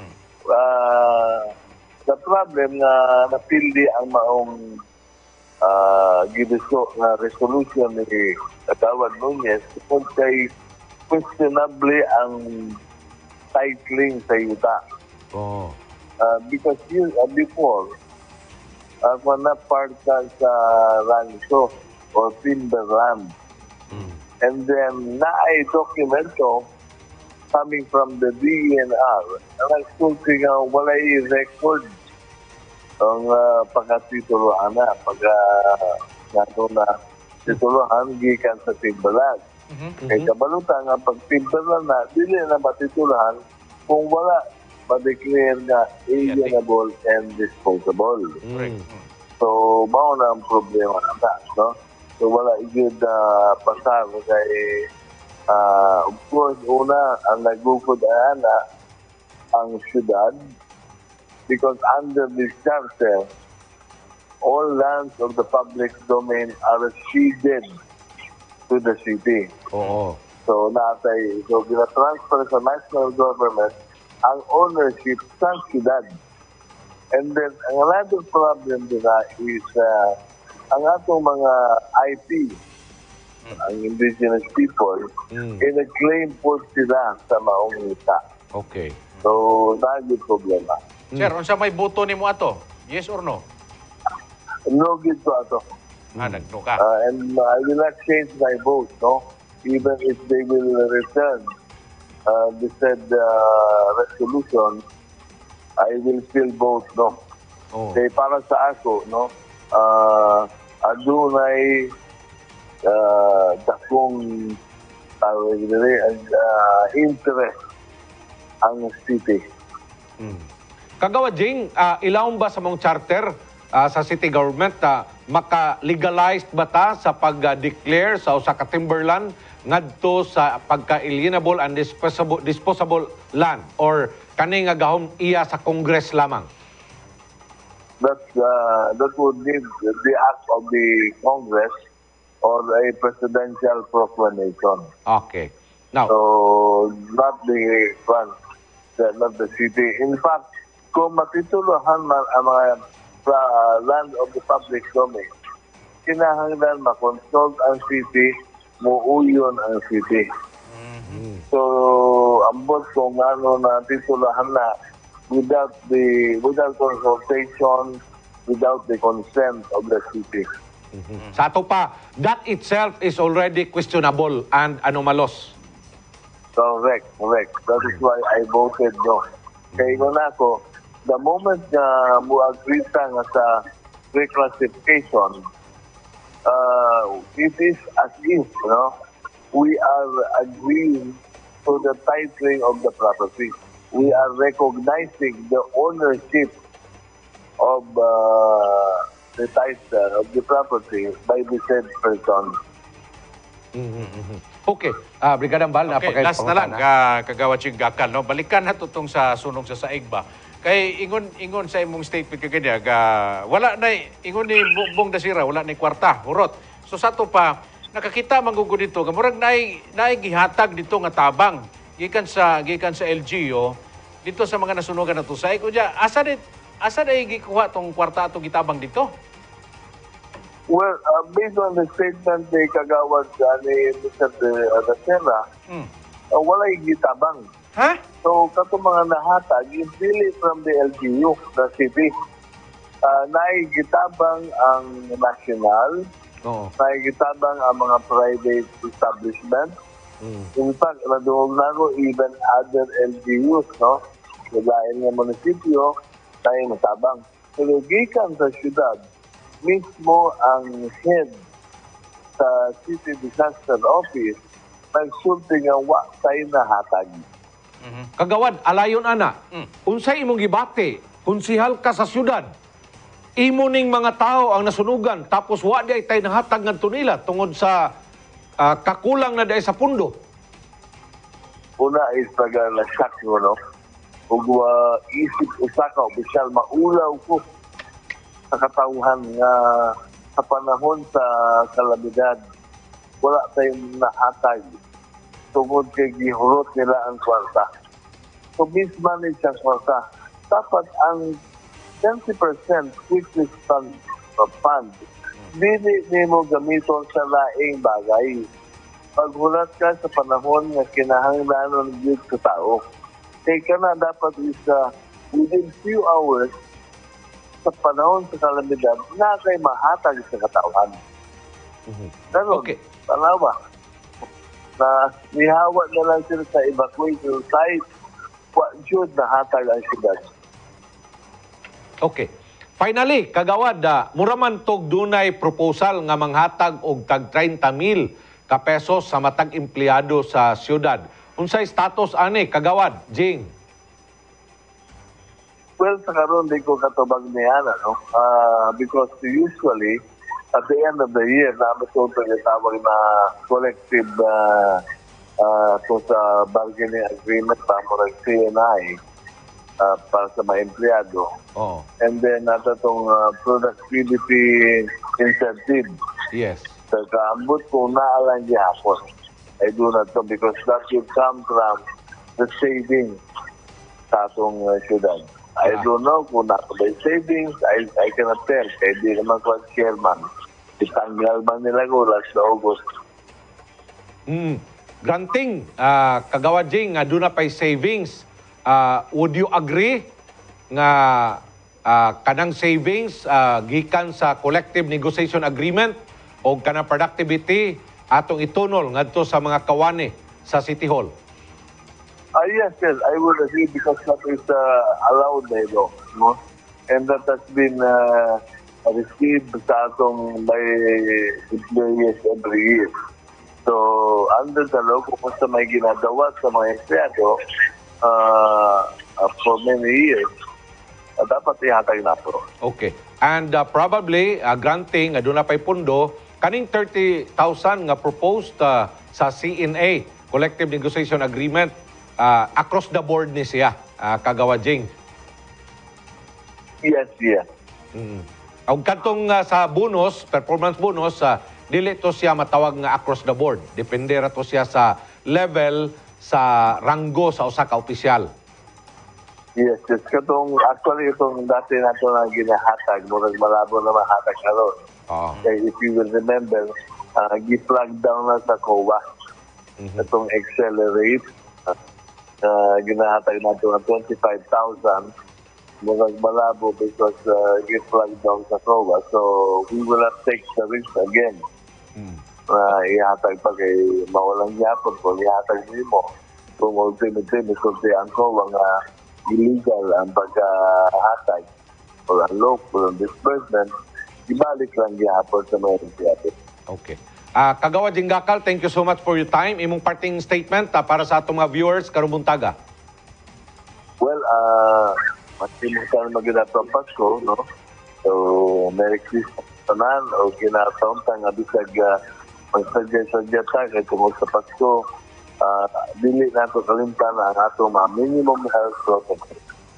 The problem na napildi ang maong resolution ni Kagawad Nunez kung kay questionably ang titling sa yuta. Because before, kung na part ka sa rancho or timberland, and then na-documento coming from the DENR, nagsulti nga walay record ang pagkatituluhan na, na tituluhan gikan sa timberland. Kaya kabaluta nga pag timberland na, dili na matituluhan kung wala ma-declare na alienable and disposable. So, mao na ang problema na, no? So, wala igid pasar kay Of course, una, ang nagugod-ana ang syudad because under this charter, all lands of the public domain are ceded to the city. Oo. So, gina-transfer sa national government ang ownership sa syudad. And then, ang another problem nila is ang atong mga IP, ang indigenous people, nag-claim po sila sa maong ita. Okay. So, naging problema. Sir, unsa may boto nimo ato? Yes or no? No good to ato. Nagno ka. And I will not change my vote, no? Even if they will return the said resolution, I will still vote no. Kaya para sa ako, no, adunay dakong interest ang city. Kagawa, Jing, ilawon ba sa mong charter sa city government maka-legalized ba ta sa pag-declare sa usa ka timberland ngadto sa pagka-alienable and disposable land or kani nga gahom iya sa Congress lamang? That would need the act of the Congress or a presidential proclamation. Okay. Now, so not the city. In fact, kung matituluhan man ang mga land of the public domain, kinahanglan ma-consult ang city, muuyon ang city. So, ambot kung ano na titulahan na without consultation, without the consent of the city. Sa ato pa, that itself is already questionable and anomalous. Correct. That is why I voted no. Kaya ko na ako, the moment na mo-agree nga sa reclassification, it is as if, we are agreeing to the titling of the property. We are recognizing the ownership of the title of the property by the said person. Okay, Brigada Ambal, okay, last na lang, Kagawa Ching Gakal, no? Balikan na tutong sa sunog sa saig ba? Kay ingon sa imong statement kaganya, wala na, ingon ni Bong Dasira, wala na kwarta, hurot. So sa to pa, nakakita manggugod dito, kamurag naay gihatag dito nga tabang, gikan sa LGU, dito sa mga nasunugan na to sa kunya, asa na gikuha tong kwarta atong gitabang dito? Well, based on the statement ni Kagawad ni Mr. Dasera, wala gitabang. Ha? So, kato mga nahatag, pili from the LGU, the city. Naigitabang ang national, naigitabang ang mga private establishment. In fact, naduhog na ko even other LGUs, no? Naglain ng munisipyo, tayo natabang. Pero gikan sa syudad, mismo ang head sa City Disaster Office, nagsulti nga wa tayo nahatag. Kagawad, alayon ana, unsay imong gibati, konsihal ka sa syudad, imo ning mga tao ang nasunugan, tapos wa di ay tayo nahatag ngadto nila tungod sa kakulang na dahil sa pundo. Una is na-shock ko, no? Ug isip usa ka opisyal, maulaw ko sa katawhan nga sa panahon sa kalamidad, wala tayong nahatag tungod kay gihurot nila ang kwarta. So, mismanage ang kwarta. Dapat ang 20% quickly fund, dili mo gamiton sa laing bagay. Paghulat ka sa panahon nga kinahanglanon gyud sa tao. Kaya ka na dapat is within few hours sa panahon sa kalamidad na kay mahatag sa katauhan. Okay. Tanawa. Na nihawa na lang sila sa evacuation site. What should nahatag ang syudad? Okay. Finally, Kagawad, muraman tog dunay proposal nga manghatag og tag 30,000 ka pesos sa matag empleyado sa syudad. Unsay status ani, Kagawad, Jing? Well, sa karon di ko katubag niya, no? Because usually, at the end of the year, namin ito yung tawag na collective kung sa bargaining agreement pa mo ng CNI para sa mga empleyado. Oh. And then nato itong productivity incentive. Yes. Sa kaambot kung naalang gihapon, I do not know because that will come from the savings sa atong syudad. I don't know kung nato ba yung savings, I cannot tell. Kaya di naman ko ang chairman. Itanggal man nila gulas sa August. Granting, Kagawad Jing, nga doon na pa'y savings. Would you agree nga kanang savings gikan sa collective negotiation agreement o kanang productivity atong itunol ngadto sa mga kawani sa City Hall? Yes, I would agree because that is allowed by law, no? And that has been received sa atong by employees every year. So, under the law, kung sa may ginagawa sa mga empleyado for many years, dapat ihatag na po. Okay. And probably, granting, doon na pa'y pundo, kaning 30,000 nga proposed sa CNA, Collective Negotiation Agreement, across the board ni siya, Kagawad Jing. Yes. Ang kantong sa bonus, performance bonus, dili to siya matawag nga across the board. Depende ra to siya sa level, sa ranggo sa usa ka opisyal. Yes. Actually, itong dati nato na ginahatag, murag malabo na mahatag na ron. If you will remember, gi-flag down na sa COA. Itong accelerate, ginahatag nato ng 25,000. Murag malabo because gi-flag down sa COA. So, we will not take the risk again. Ihatag pa kay mawalang yapon kung ihatag mo. Kung ultimately, misulti ang COA nga illegal ang pagkahatag o ang lawful ang disbursement, ibalik lang gihapon sa mga empleyado. Okay. Kagawad Jing Gacal, thank you so much for your time. Imong parting statement para sa atong mga viewers karong buntaga. Well, masimutan maganda from Pasko, no? So, Merry Christmas tanan o ginataon nga bisag magsadya-sadya ta kay tungkol sa Pasko. Dili nato kalimtan ang ato minimum health protocol.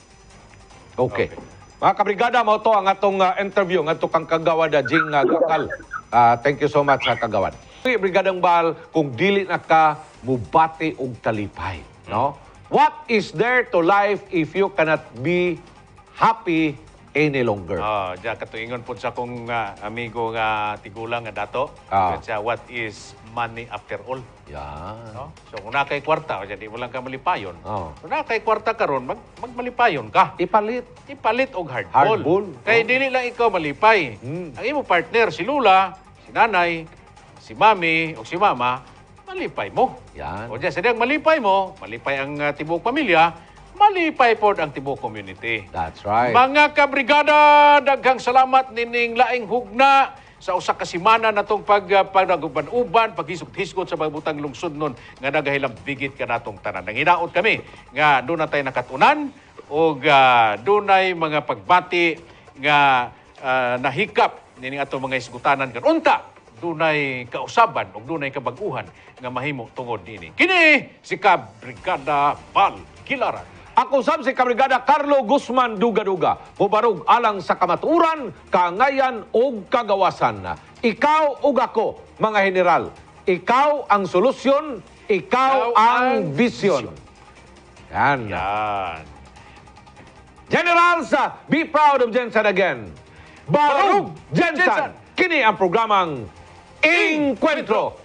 Okay. Mga kabrigada, mo to ang atong interview ng atong kang Kagawad Jing Gacal. Thank you so much, Kagawad. Brigadang Baal, kung dili na ka mubati og talipay, no? What is there to life if you cannot be happy any longer? Diya katuingon po sa kong amigo nga tigulang nga dato. What is money after all? Yan. No? So kung nakay kwarta, di mo lang ka malipayon. Kung nakay kwarta karon, magmalipayon ka. Ipalit og hardball. Kaya dili lang ikaw malipay. Ang imo partner, si Lula, si nanay, si mami, o si mama, malipay mo. Yan. O diya, sadang malipay mo, malipay ang tibuok pamilya, malipay po ang tibuok community. That's right. Mga kabrigada, daghang salamat nining laing hugna sa usa ka semana natong pagnaguban-uban, paghisgot-hisgot sa magbutang lungsod nun nga nagahilang bigit ka natong tanan. Nanginaot kami nga doon na tayo nakatunan o doonay mga pagbati nga nahikap nining atong mga isgutanan kanunta. Dunay kausaban o dunay kabaguhan nga mahimo tungod nini. Kini si Kabrigada Bal Kilaran. Ako sab si Kabrigada Carlo Guzman Duga-Duga. Pubarog alang sa kamaturan, kaangayan o kagawasan. Ikaw ug ako, mga general. Ikaw ang solusyon, ikaw ang vision. Yan. Generals, be proud of Jensen again. Barug Jensen! Kini ang programang Encuentro